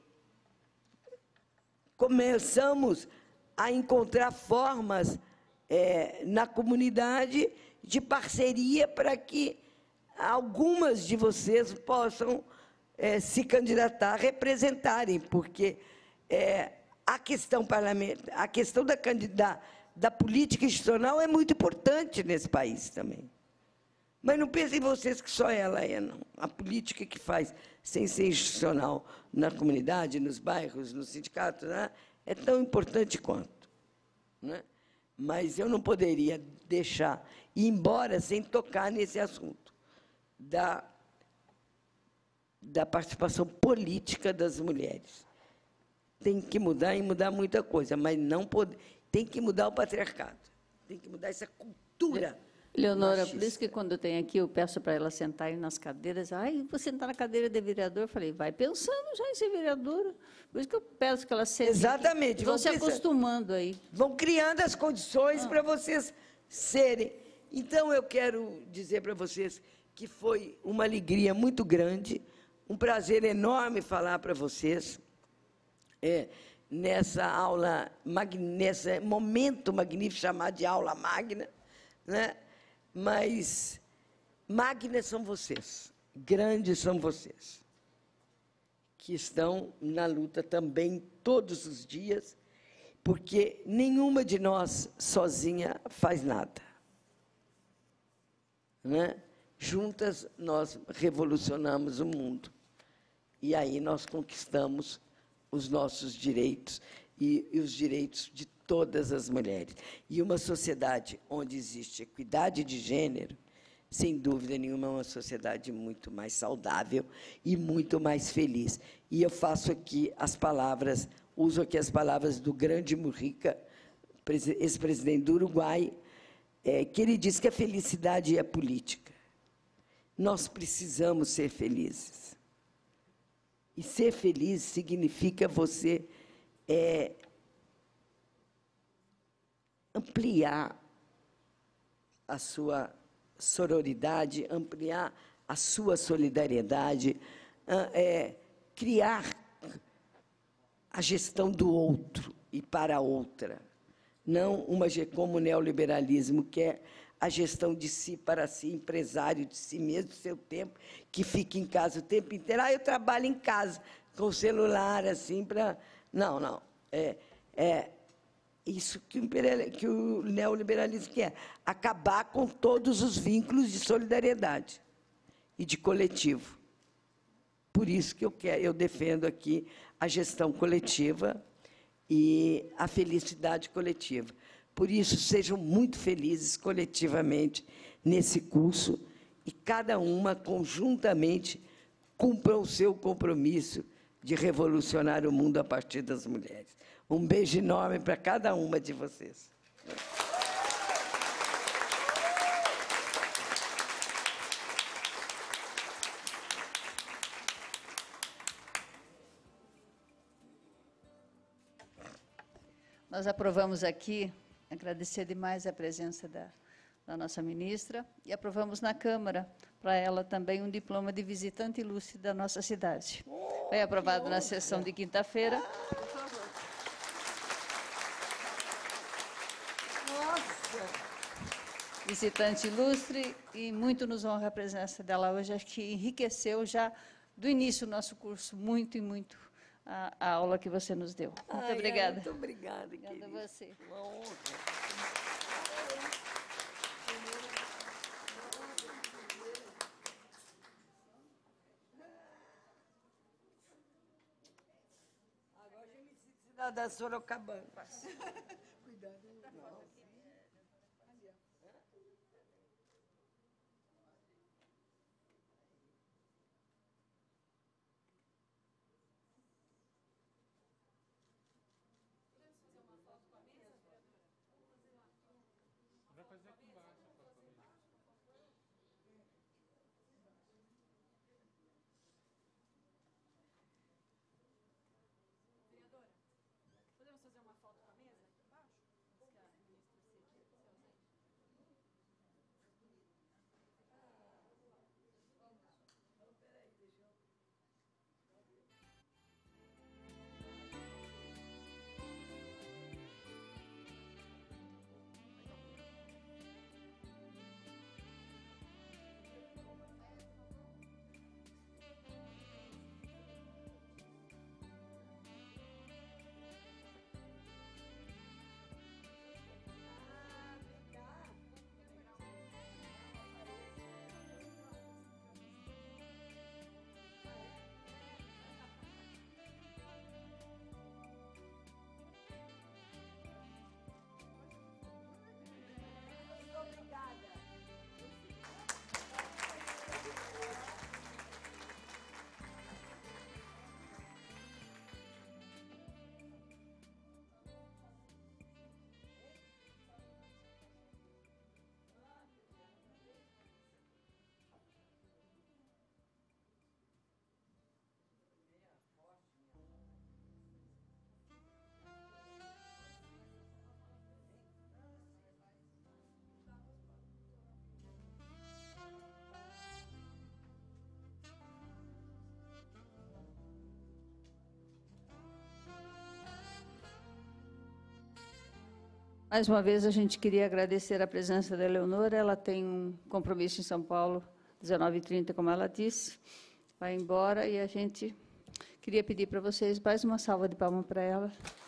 começamos a encontrar formas é, na comunidade de parceria para que algumas de vocês possam é, se candidatar, representarem, porque é, a questão parlamentar, a questão da, da, da política institucional é muito importante nesse país também. Mas não pensem vocês que só ela é, não. A política que faz sem ser institucional na comunidade, nos bairros, nos sindicatos, né, é tão importante quanto. Né? Mas eu não poderia deixar ir embora sem tocar nesse assunto da da participação política das mulheres. Tem que mudar e mudar muita coisa, mas não pode, tem que mudar o patriarcado, tem que mudar essa cultura. Leonora, machista. por isso que quando eu tenho aqui, eu peço para ela sentar aí nas cadeiras. Ai, vou sentar na cadeira de vereador. Eu falei, vai pensando já em ser vereadora. Por isso que eu peço que ela sente. Exatamente. Aqui. Vão se pensar, acostumando aí. Vão criando as condições ah. para vocês serem. Então, eu quero dizer para vocês que foi uma alegria muito grande, um prazer enorme falar para vocês é, nessa aula, nesse momento magnífico chamado de aula magna, né? Mas magnas são vocês, grandes são vocês, que estão na luta também todos os dias, porque nenhuma de nós sozinha faz nada, né? Juntas nós revolucionamos o mundo e aí nós conquistamos os nossos direitos e, e os direitos de todas as mulheres. E uma sociedade onde existe equidade de gênero, sem dúvida nenhuma, é uma sociedade muito mais saudável e muito mais feliz. E eu faço aqui as palavras, uso aqui as palavras do grande Mujica, ex-presidente do Uruguai, é, que ele diz que a felicidade é política. Nós precisamos ser felizes. E ser feliz significa você é, ampliar a sua sororidade, ampliar a sua solidariedade, é, criar a gestão do outro e para a outra, não uma como o neoliberalismo, que é a gestão de si para si, empresário de si mesmo, do seu tempo, que fica em casa o tempo inteiro. Ah, eu trabalho em casa, com o celular, assim, para... Não, não. É, é isso que o, que o neoliberalismo quer, acabar com todos os vínculos de solidariedade e de coletivo. Por isso que eu, quero, eu defendo aqui a gestão coletiva e a felicidade coletiva. Por isso, sejam muito felizes coletivamente nesse curso e cada uma, conjuntamente, cumpra o seu compromisso de revolucionar o mundo a partir das mulheres. Um beijo enorme para cada uma de vocês. Nós aprovamos aqui, agradecer demais a presença da, da nossa ministra, e aprovamos na Câmara, para ela também, um diploma de visitante ilustre da nossa cidade. Foi aprovado na sessão de quinta-feira. Por favor. Nossa! Visitante ilustre, e muito nos honra a presença dela hoje, acho que enriqueceu já do início do nosso curso, muito e muito, A, a aula que você nos deu. Muito ai, obrigada. Ai, muito obrigada, Obrigada querida. a você. Uma honra. Agora eu me sinto cidadã sorocabana. Cuidado. Não. Podemos fazer uma foto com a mesa? Embaixo? Mais uma vez, a gente queria agradecer a presença da Eleonora. Ela tem um compromisso em São Paulo, dezenove e trinta, como ela disse. Vai embora e a gente queria pedir para vocês mais uma salva de palmas para ela.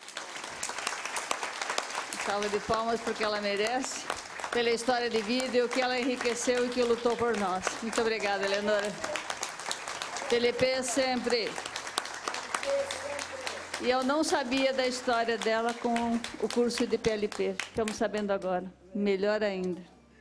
Salva de palmas porque ela merece, pela história de vida e o que ela enriqueceu e que lutou por nós. Muito obrigada, Eleonora. P L P sempre. E eu não sabia da história dela com o curso de P L P. Estamos sabendo agora. Melhor ainda.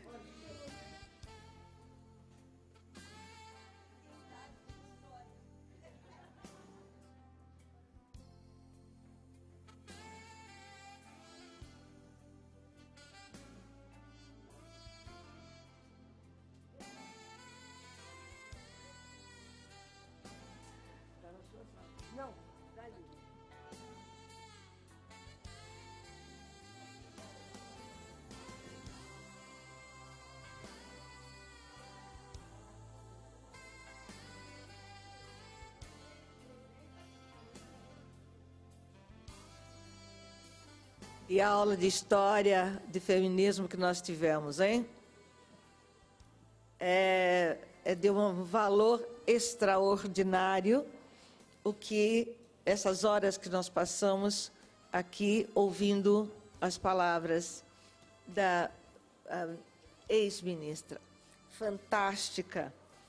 E a aula de história de feminismo que nós tivemos, hein? É, é de um valor extraordinário o que essas horas que nós passamos aqui ouvindo as palavras da ex-ministra. Fantástica.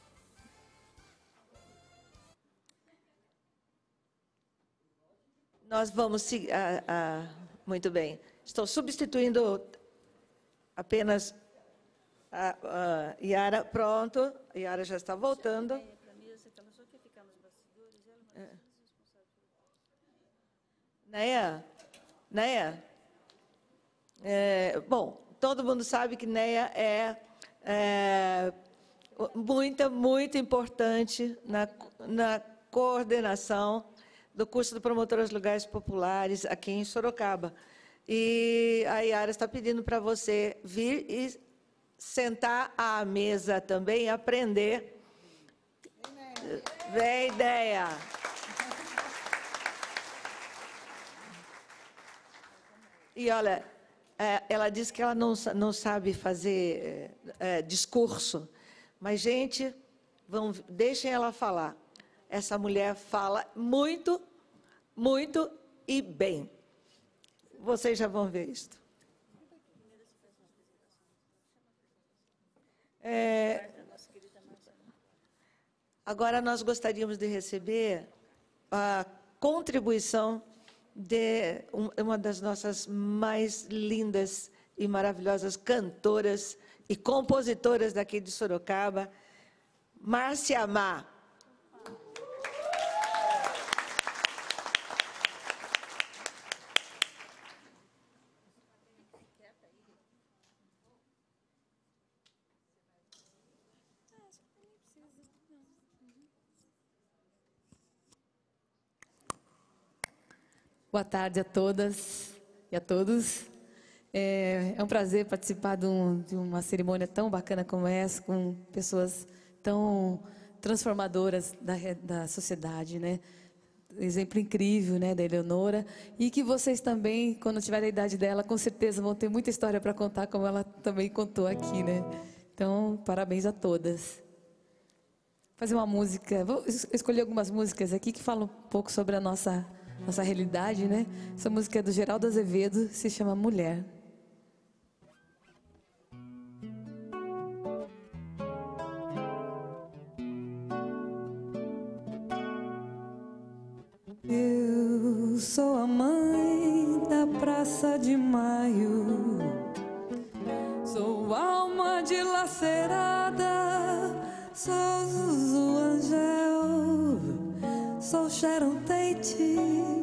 Nós vamos seguir. A, a, muito bem. Estou substituindo apenas a, a Yara. Pronto. A Yara já está voltando. É. Neia, Neia, é, bom, todo mundo sabe que Neia é, é muito, muito importante na, na coordenação do curso de Promotoras Legais Populares aqui em Sorocaba. E a Yara está pedindo para você vir e sentar à mesa também e aprender. Vem, ideia. E, olha, ela disse que ela não, não sabe fazer é, discurso, mas, gente, vão, deixem ela falar. Essa mulher fala muito, muito e bem. Vocês já vão ver isto. É, agora, nós gostaríamos de receber a contribuição de uma das nossas mais lindas e maravilhosas cantoras e compositoras daqui de Sorocaba, Márcia Má. Boa tarde a todas e a todos. É, é um prazer participar de, um, de uma cerimônia tão bacana como essa, com pessoas tão transformadoras da, da sociedade, né? Exemplo incrível, né, da Eleonora. E que vocês também, quando tiverem a idade dela, com certeza vão ter muita história para contar, como ela também contou aqui, né? Então, parabéns a todas. Vou fazer uma música, vou escolher algumas músicas aqui que falam um pouco sobre a nossa... nossa realidade, né? Essa música é do Geraldo Azevedo, se chama Mulher. Eu sou a mãe da Praça de Maio, sou alma dilacerada, sou Zuzu Angel, sou Sharon Tate,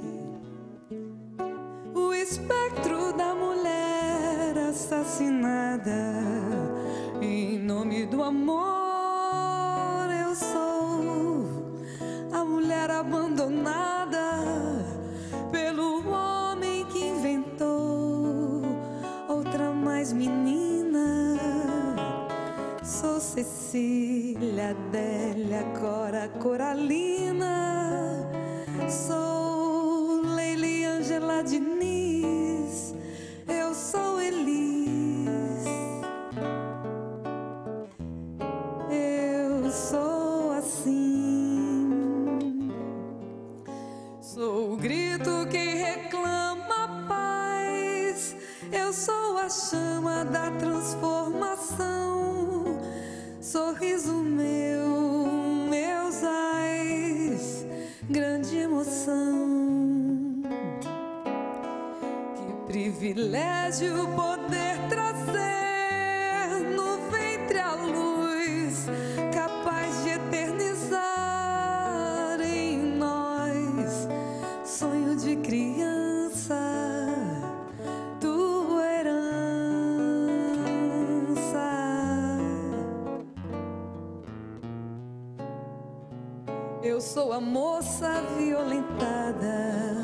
o espectro da mulher assassinada. Em nome do amor, eu sou a mulher abandonada pelo homem que inventou outra mais menina. Sou Cecília, Adélia, Cora, Coralina. Sou Leila Ângela Diniz. Eu sou a chama da transformação. Sorriso meu, meus ais, grande emoção. Que privilégio poder trazer no ventre a luz, capaz de eternizar em nós sonho de criança, tua herança. Eu sou a moça violentada,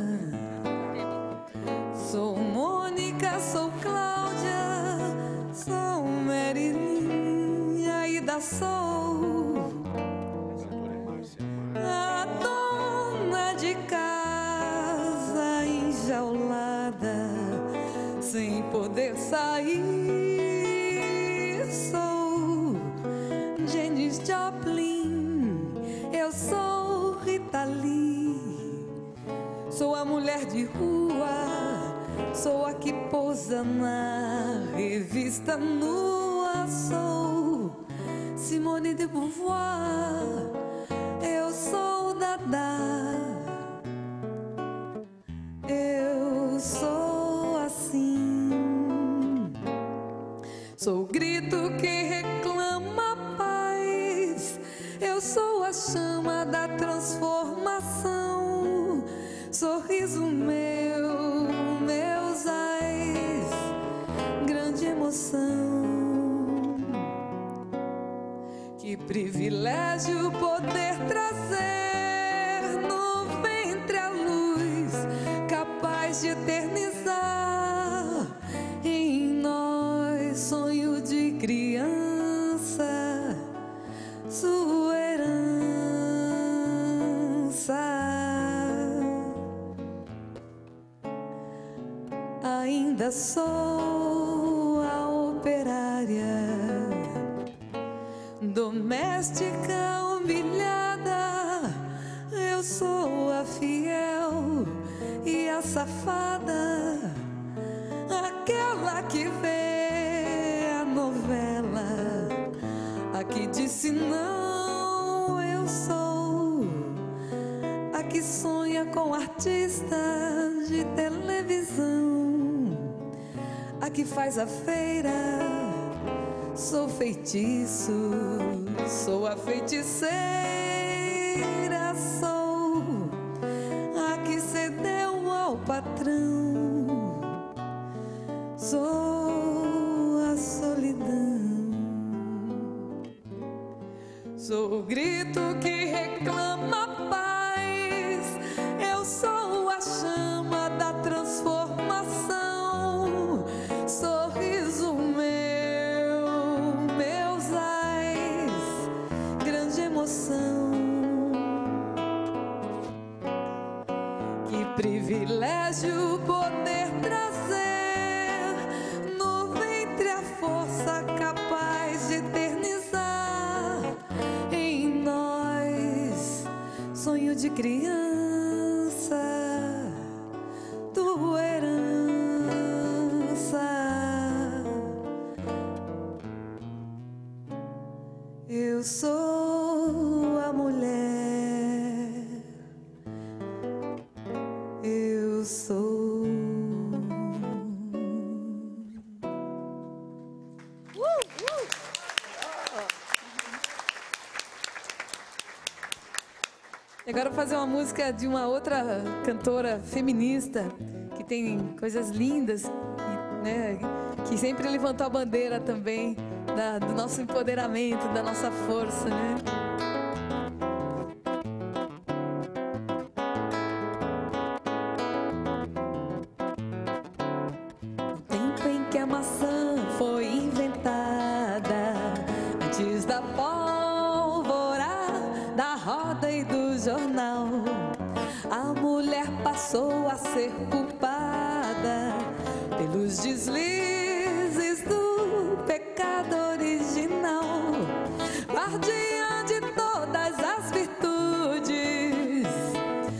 sou Mônica, sou Cláudia, sou Marilyn, Aida, sou a dona de casa enjaulada, sem poder sair. Sou Janis Joplin, eu sou Rita Lee, sou a mulher de rua, sou a que posa na revista nua, sou Simone de Beauvoir, eu sou Dada, eu sou assim. Sou o grito que reclama a paz, eu sou a chama da transformação. Sorriso meu, meus ais, grande emoção. Que privilégio poder trazer no ventre a luz, capaz de eternizar em nós sonho de criança, sua herança. Ainda sou a operária, doméstica humilhada, eu sou a fiel e a safada, aquela que vê a novela, a que disse não. Eu sou a que sonha com artista de televisão, a que faz a feira. Sou feitiço, sou a feiticeira, sou a que cedeu ao patrão, sou a solidão. Sou o grito que reclama a paz, eu sou a chama da transformação. Sorriso meu, meus ais, grande emoção. Que privilégio poder trazer no ventre a força capaz de eternizar em nós sonho de criança, tua herança. Eu sou a mulher, eu sou. Uh, uh. Agora eu vou fazer uma música de uma outra cantora feminista que tem coisas lindas, e, né, que sempre levantou a bandeira também da, do nosso empoderamento, da nossa força, né? No tempo em que a maçã foi inventada, antes da pólvora, da roda e do jornal, a mulher passou a ser culpada pelos deslizes do pecado original, guardiã de todas as virtudes,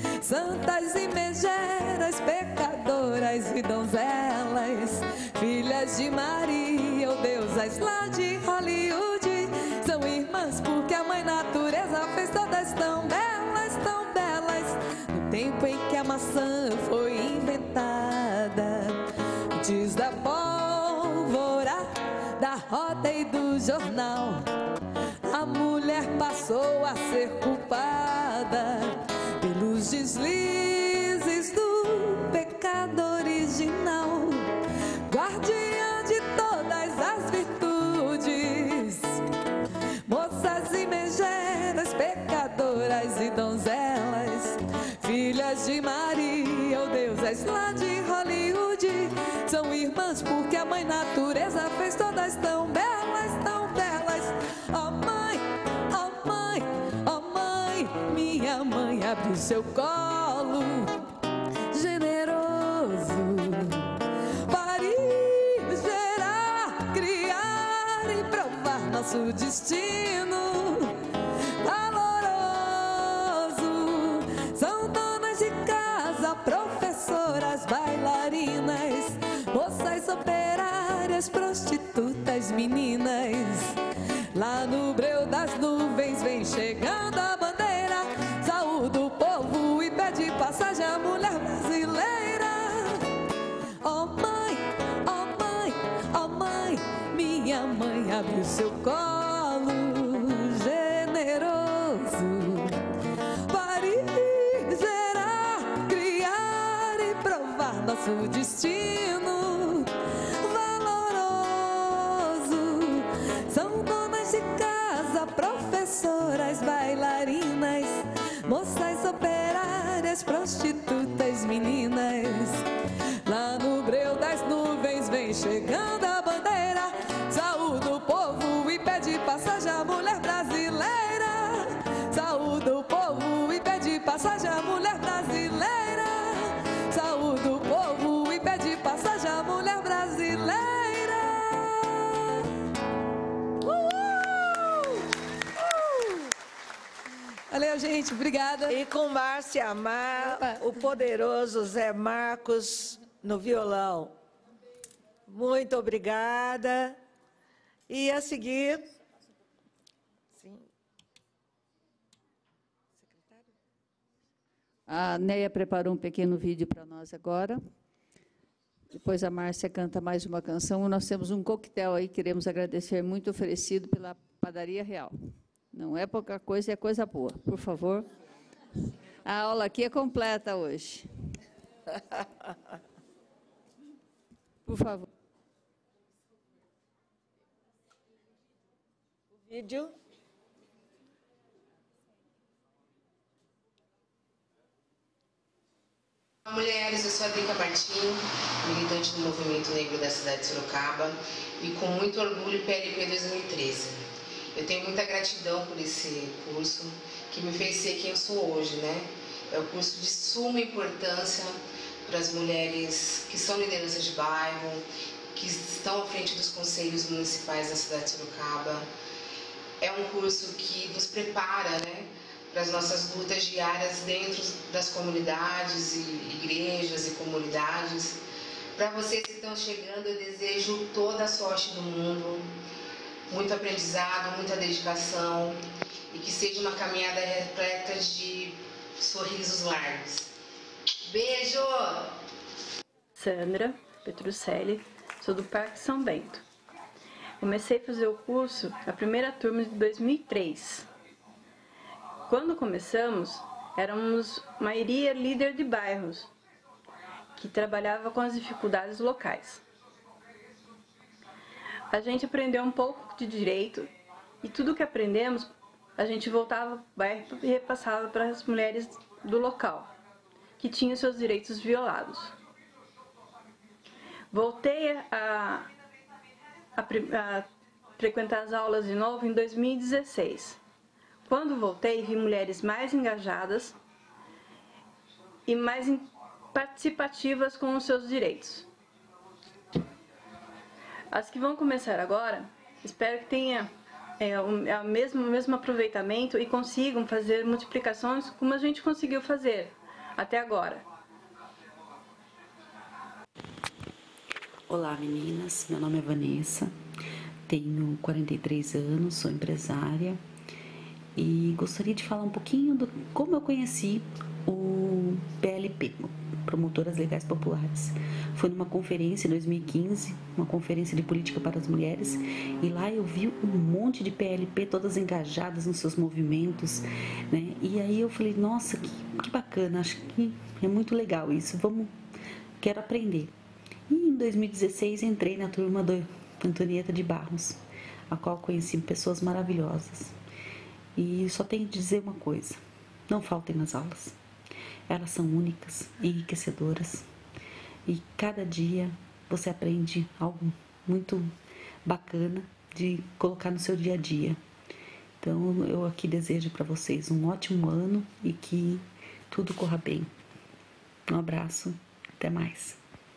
santas e megeras, pecadoras e donzelas, filhas filhas de Maria, ou deusas lá de Hollywood. São irmãs porque a mãe natureza fez todas tão belas, tão belas. No tempo em que a maçã foi inventada, antes da pólvora, da roda e do jornal, a mulher passou a ser culpada pelos deslizes do pecado original, guardiã de todas as virtudes, moças e megeras, pecadoras e donzelas, filhas de Maria, ou deusas lá de Hollywood. São irmãs porque a mãe natureza fez todas tão belas, tão belas. Ó mãe, ó mãe, ó mãe, minha mãe abre o seu colo generoso, parir, gerar, criar e provar nosso destino valoroso. São donas de casa, professoras, bailarinas, moças operárias, prostitutas, meninas. Lá no breu das nuvens vem chegando a bandeira, saúda o povo e pede passagem à mulher brasileira. Ó mãe, ó mãe, ó mãe, minha mãe abre o seu colo generoso, parir, gerar, criar e provar nosso destino valoroso. São donas de casa, professoras, bailarinas, moças operárias, prostitutas, meninas. Lá no breu das nuvens vem chegando a bandeira, saúda o povo e pede passagem à mulher brasileira. Saúda o povo e pede passagem à mulher brasileira. Saúda o povo e pede passagem à mulher brasileira. Valeu, gente. Obrigada. E com Márcia Amar, o poderoso Zé Marcos no violão. Muito obrigada. E a seguir... Sim. A Neia preparou um pequeno vídeo para nós agora. Depois a Márcia canta mais uma canção. Nós temos um coquetel aí, queremos agradecer, muito oferecido pela Padaria Real. Não é pouca coisa, é coisa boa. Por favor. A aula aqui é completa hoje. Por favor. O vídeo. Olá, mulheres, eu sou a Drica Martim, militante do Movimento Negro da cidade de Sorocaba e com muito orgulho P L P dois mil e treze. Eu tenho muita gratidão por esse curso que me fez ser quem eu sou hoje, né? É um curso de suma importância para as mulheres que são lideranças de bairro, que estão à frente dos conselhos municipais da cidade de Sorocaba. É um curso que nos prepara, né, para as nossas lutas diárias dentro das comunidades e igrejas e comunidades. Para vocês que estão chegando, eu desejo toda a sorte do mundo, muito aprendizado, muita dedicação e que seja uma caminhada repleta de sorrisos largos. Beijo! Sandra Petrucelli, sou do Parque São Bento. Comecei a fazer o curso na primeira turma de dois mil e três. Quando começamos, éramos maioria líder de bairros, que trabalhava com as dificuldades locais. A gente aprendeu um pouco de direito e tudo que aprendemos, a gente voltava e repassava para as mulheres do local, que tinham seus direitos violados. Voltei a, a, a frequentar as aulas de novo em dois mil e dezesseis. Quando voltei, vi mulheres mais engajadas e mais participativas com os seus direitos. As que vão começar agora, espero que tenham é, o, é, mesmo, o mesmo aproveitamento e consigam fazer multiplicações como a gente conseguiu fazer até agora. Olá, meninas. Meu nome é Vanessa, tenho quarenta e três anos, sou empresária e gostaria de falar um pouquinho do como eu conheci o P L P, Promotoras Legais Populares. Foi numa conferência em dois mil e quinze, uma conferência de política para as mulheres, e lá eu vi um monte de P L P, todas engajadas nos seus movimentos, né? E aí eu falei, nossa, que, que bacana, acho que é muito legal isso, vamos, quero aprender. E em dois mil e dezesseis entrei na turma do Antonieta de Barros, a qual conheci pessoas maravilhosas. E só tenho que dizer uma coisa, não faltem nas aulas. Elas são únicas, enriquecedoras. E cada dia você aprende algo muito bacana de colocar no seu dia a dia. Então eu aqui desejo para vocês um ótimo ano e que tudo corra bem. Um abraço, até mais.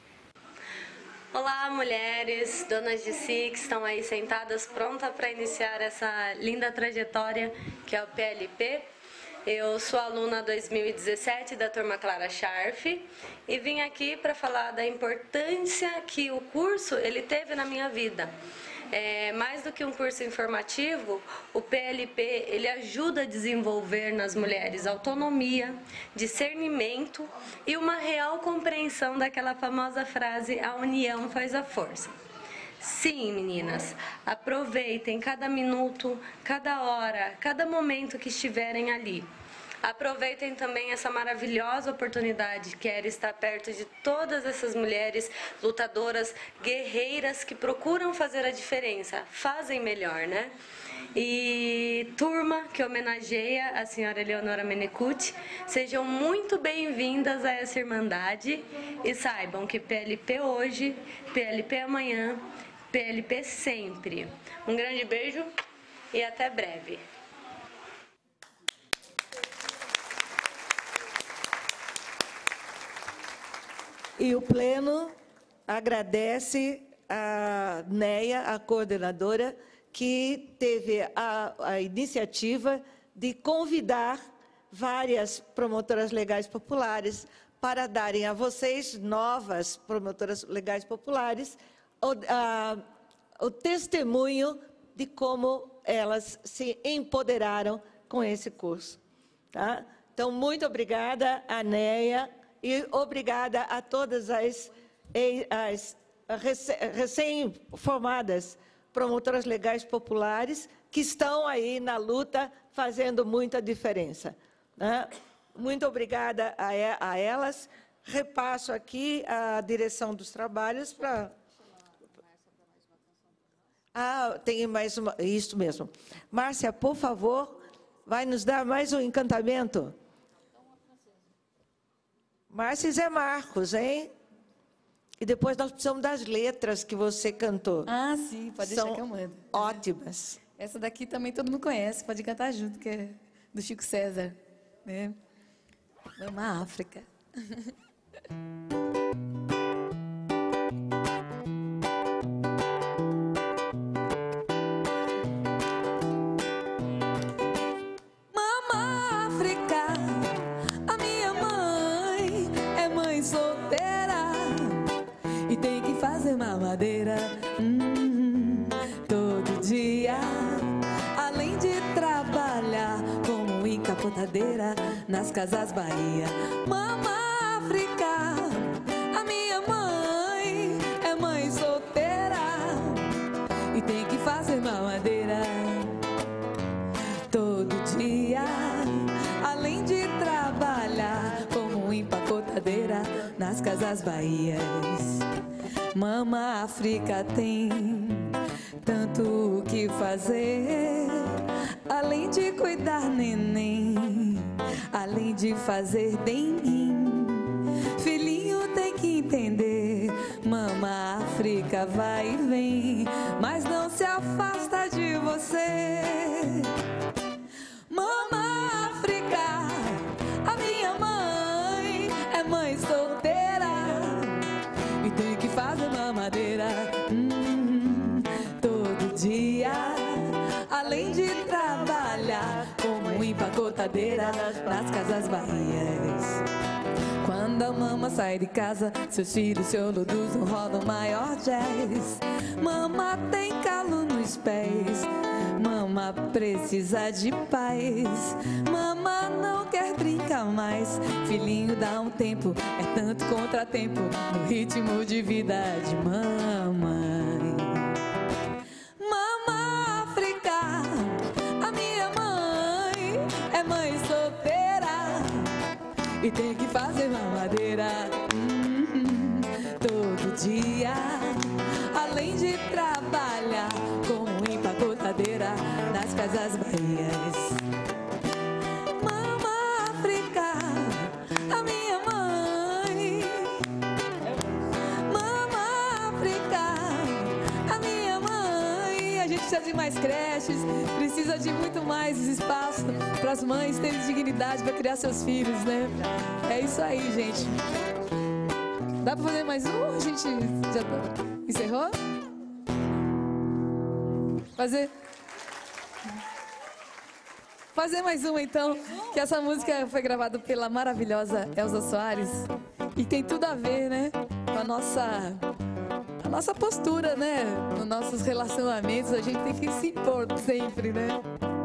Olá, mulheres, donas de si que estão aí sentadas, prontas para iniciar essa linda trajetória que é o P L P. Eu sou aluna dois mil e dezessete da turma Clara Scharf e vim aqui para falar da importância que o curso ele teve na minha vida. É, mais do que um curso informativo, o P L P ele ajuda a desenvolver nas mulheres autonomia, discernimento e uma real compreensão daquela famosa frase, a união faz a força. Sim, meninas, aproveitem cada minuto, cada hora, cada momento que estiverem ali. Aproveitem também essa maravilhosa oportunidade que era estar perto de todas essas mulheres lutadoras, guerreiras que procuram fazer a diferença, fazem melhor, né? E turma que homenageia a senhora Eleonora Menecute, sejam muito bem-vindas a essa irmandade e saibam que P L P hoje, P L P amanhã, P L P sempre. Um grande beijo e até breve. E o Pleno agradece a Neia, a coordenadora, que teve a, a iniciativa de convidar várias promotoras legais populares para darem a vocês, novas promotoras legais populares, o, a, o testemunho de como elas se empoderaram com esse curso. Tá? Então, muito obrigada, a Neia, e obrigada a todas as, as recém-formadas promotoras legais populares que estão aí na luta, fazendo muita diferença. Né? Muito obrigada a, a elas. Repasso aqui a direção dos trabalhos para... Ah, tem mais uma... Isso mesmo. Márcia, por favor, vai nos dar mais um encantamento? Márcia e Zé Marcos, hein? E depois nós precisamos das letras que você cantou. Ah, sim, pode deixar São que eu mando. Ótimas. Essa daqui também todo mundo conhece, pode cantar junto, que é do Chico César. Né? Mama África. Mama África, a minha mãe é mãe solteira e tem que fazer mamadeira hum, todo dia, além de trabalhar como encapotadeira nas casas Bahia. Mama África, a minha mãe é mãe solteira e tem que fazer mamadeira todo dia, além de trabalhar como empacotadeira nas casas Bahias. Mama África tem tanto o que fazer, além de cuidar neném, além de fazer bem. Filhinho tem que entender, Mama África vai e vem, mas não se afasta de você. Mama África, a minha mãe é mãe solteira e tem que fazer mamadeira hum, todo dia, além de trabalhar como empacota gotadeira nas casas Bahias. Quando a mama sai de casa, seus filhos se oloduzam, rodam maior jazz. Mama tem calo nos pés, mama precisa de paz. Mama não quer brincar mais, filhinho dá um tempo, é tanto contratempo no ritmo de vida de mamãe. Mama África, a minha mãe é mãe solteira e tem que fazer mamadeira hum, todo dia, além de trabalhar como empacotadeira nas casas Bahias. Mama África, a minha mãe. Mama África, a minha mãe. A gente precisa de mais creches, precisa de muito mais espaço para as mães terem dignidade para criar seus filhos, né? É isso aí, gente. Dá para fazer mais um? A gente já encerrou? Fazer... Fazer mais uma, então, que essa música foi gravada pela maravilhosa Elza Soares e tem tudo a ver, né, com a nossa, a nossa postura, né, nos nossos relacionamentos. A gente tem que se impor sempre, né?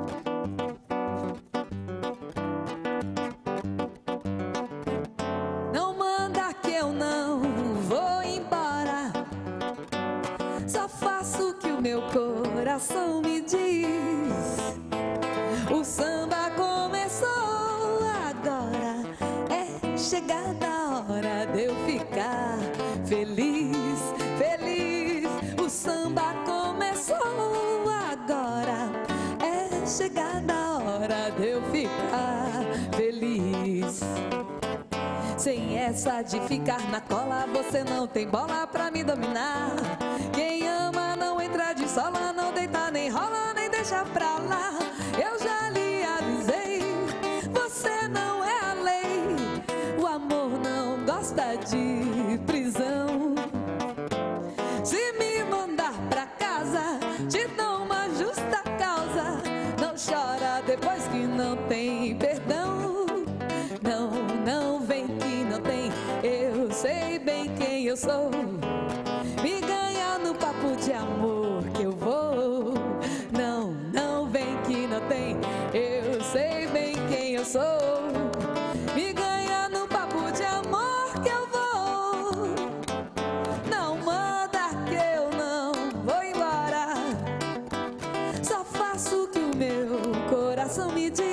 Não manda que eu não vou embora, só faço o que o meu coração me diz. O samba começou agora, é chegada a hora de eu ficar feliz, feliz. O samba começou agora, é chegada a hora de eu ficar feliz. Sem essa de ficar na cola, você não tem bola pra me dominar. Quem ama não entra de sola, não deita nem rola, nem deixa pra lá. Eu já lhe avisei, você não é a lei. O amor não gosta de prisão. Se me mandar pra casa, te dou uma justa causa. Não chora depois que não tem perdão. Não, não vem que não tem, eu sei bem quem eu sou. Me ganha no papo de amor que eu vou. Não, não vem que não tem, eu sei bem quem eu sou. Me ganha no papo de amor que eu vou. Não manda que eu não vou embora, só faço o que o meu coração me diz.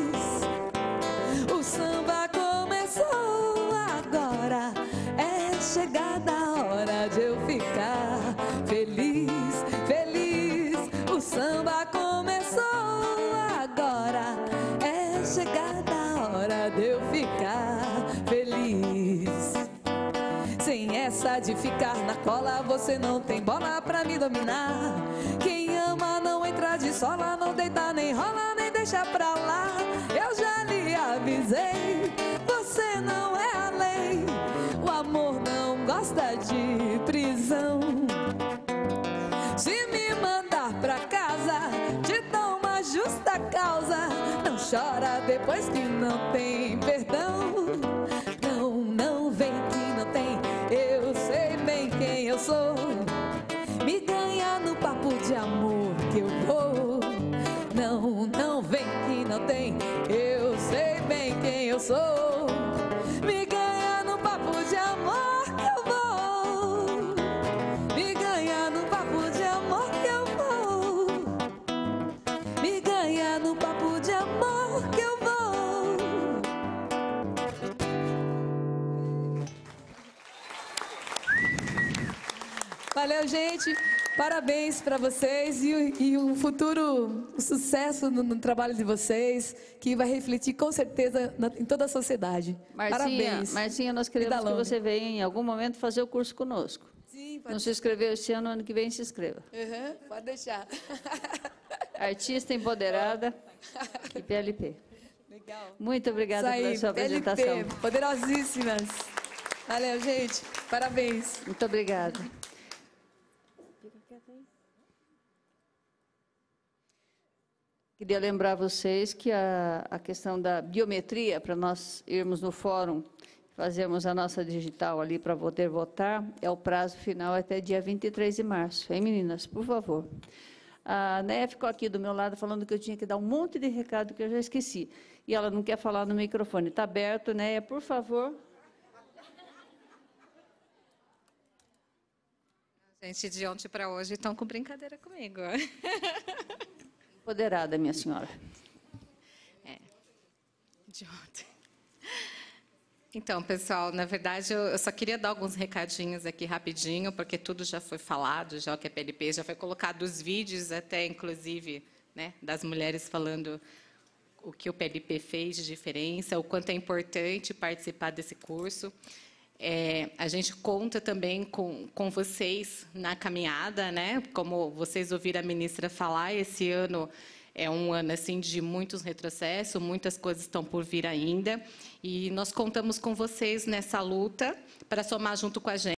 O samba começou agora, é chegada a hora de eu ficar feliz, feliz. O samba começou agora, é chegada a hora de eu ficar feliz. Sem essa de ficar na cola, você não tem bola pra me dominar. Quem ama não entra de sola, não deita nem rola, nem deixa pra lá. Eu já lhe avisei, você não é a lei. O amor não gosta de prisão. Se me mandar pra casa, te dou uma justa causa. Não chora depois que não tem perdão. Não, não vem que não tem, eu sei bem quem eu sou. Me ganha no papo de amor que eu vou. Não, não vem que não tem, eu sei bem quem eu sou. Me ganha no papo de amor que eu vou. Me ganha no papo de amor que eu vou. Me ganha no papo de amor que eu vou. Valeu, gente. Parabéns para vocês e, e um futuro sucesso no, no trabalho de vocês, que vai refletir com certeza na, em toda a sociedade. Marcinha, Parabéns. Marcinha, nós queremos que você venha em algum momento fazer o curso conosco. Sim, pode. Não se inscreveu esse ano, ano que vem se inscreva. Uhum, pode deixar. Artista empoderada e P L P. Legal. Muito obrigada Isso aí, pela sua P L P, apresentação. poderosíssimas. Valeu, gente. Parabéns. Muito obrigada. Queria lembrar vocês que a, a questão da biometria, para nós irmos no fórum, fazermos a nossa digital ali para poder votar, é o prazo final até dia vinte e três de março. Hein, meninas? Por favor. A Néia ficou aqui do meu lado falando que eu tinha que dar um monte de recado que eu já esqueci. E ela não quer falar no microfone. Está aberto, Néia, por favor. Gente, de ontem para hoje estão com brincadeira comigo. Empoderada, minha senhora. É, de ontem. Então, pessoal, na verdade, eu só queria dar alguns recadinhos aqui rapidinho, porque tudo já foi falado, já o que é P L P, já foi colocado os vídeos até, inclusive, né, das mulheres falando o que o P L P fez de diferença, o quanto é importante participar desse curso. É, a gente conta também com, com vocês na caminhada, né? Como vocês ouviram a ministra falar, esse ano é um ano assim de muitos retrocessos, muitas coisas estão por vir ainda, e nós contamos com vocês nessa luta para somar junto com a gente.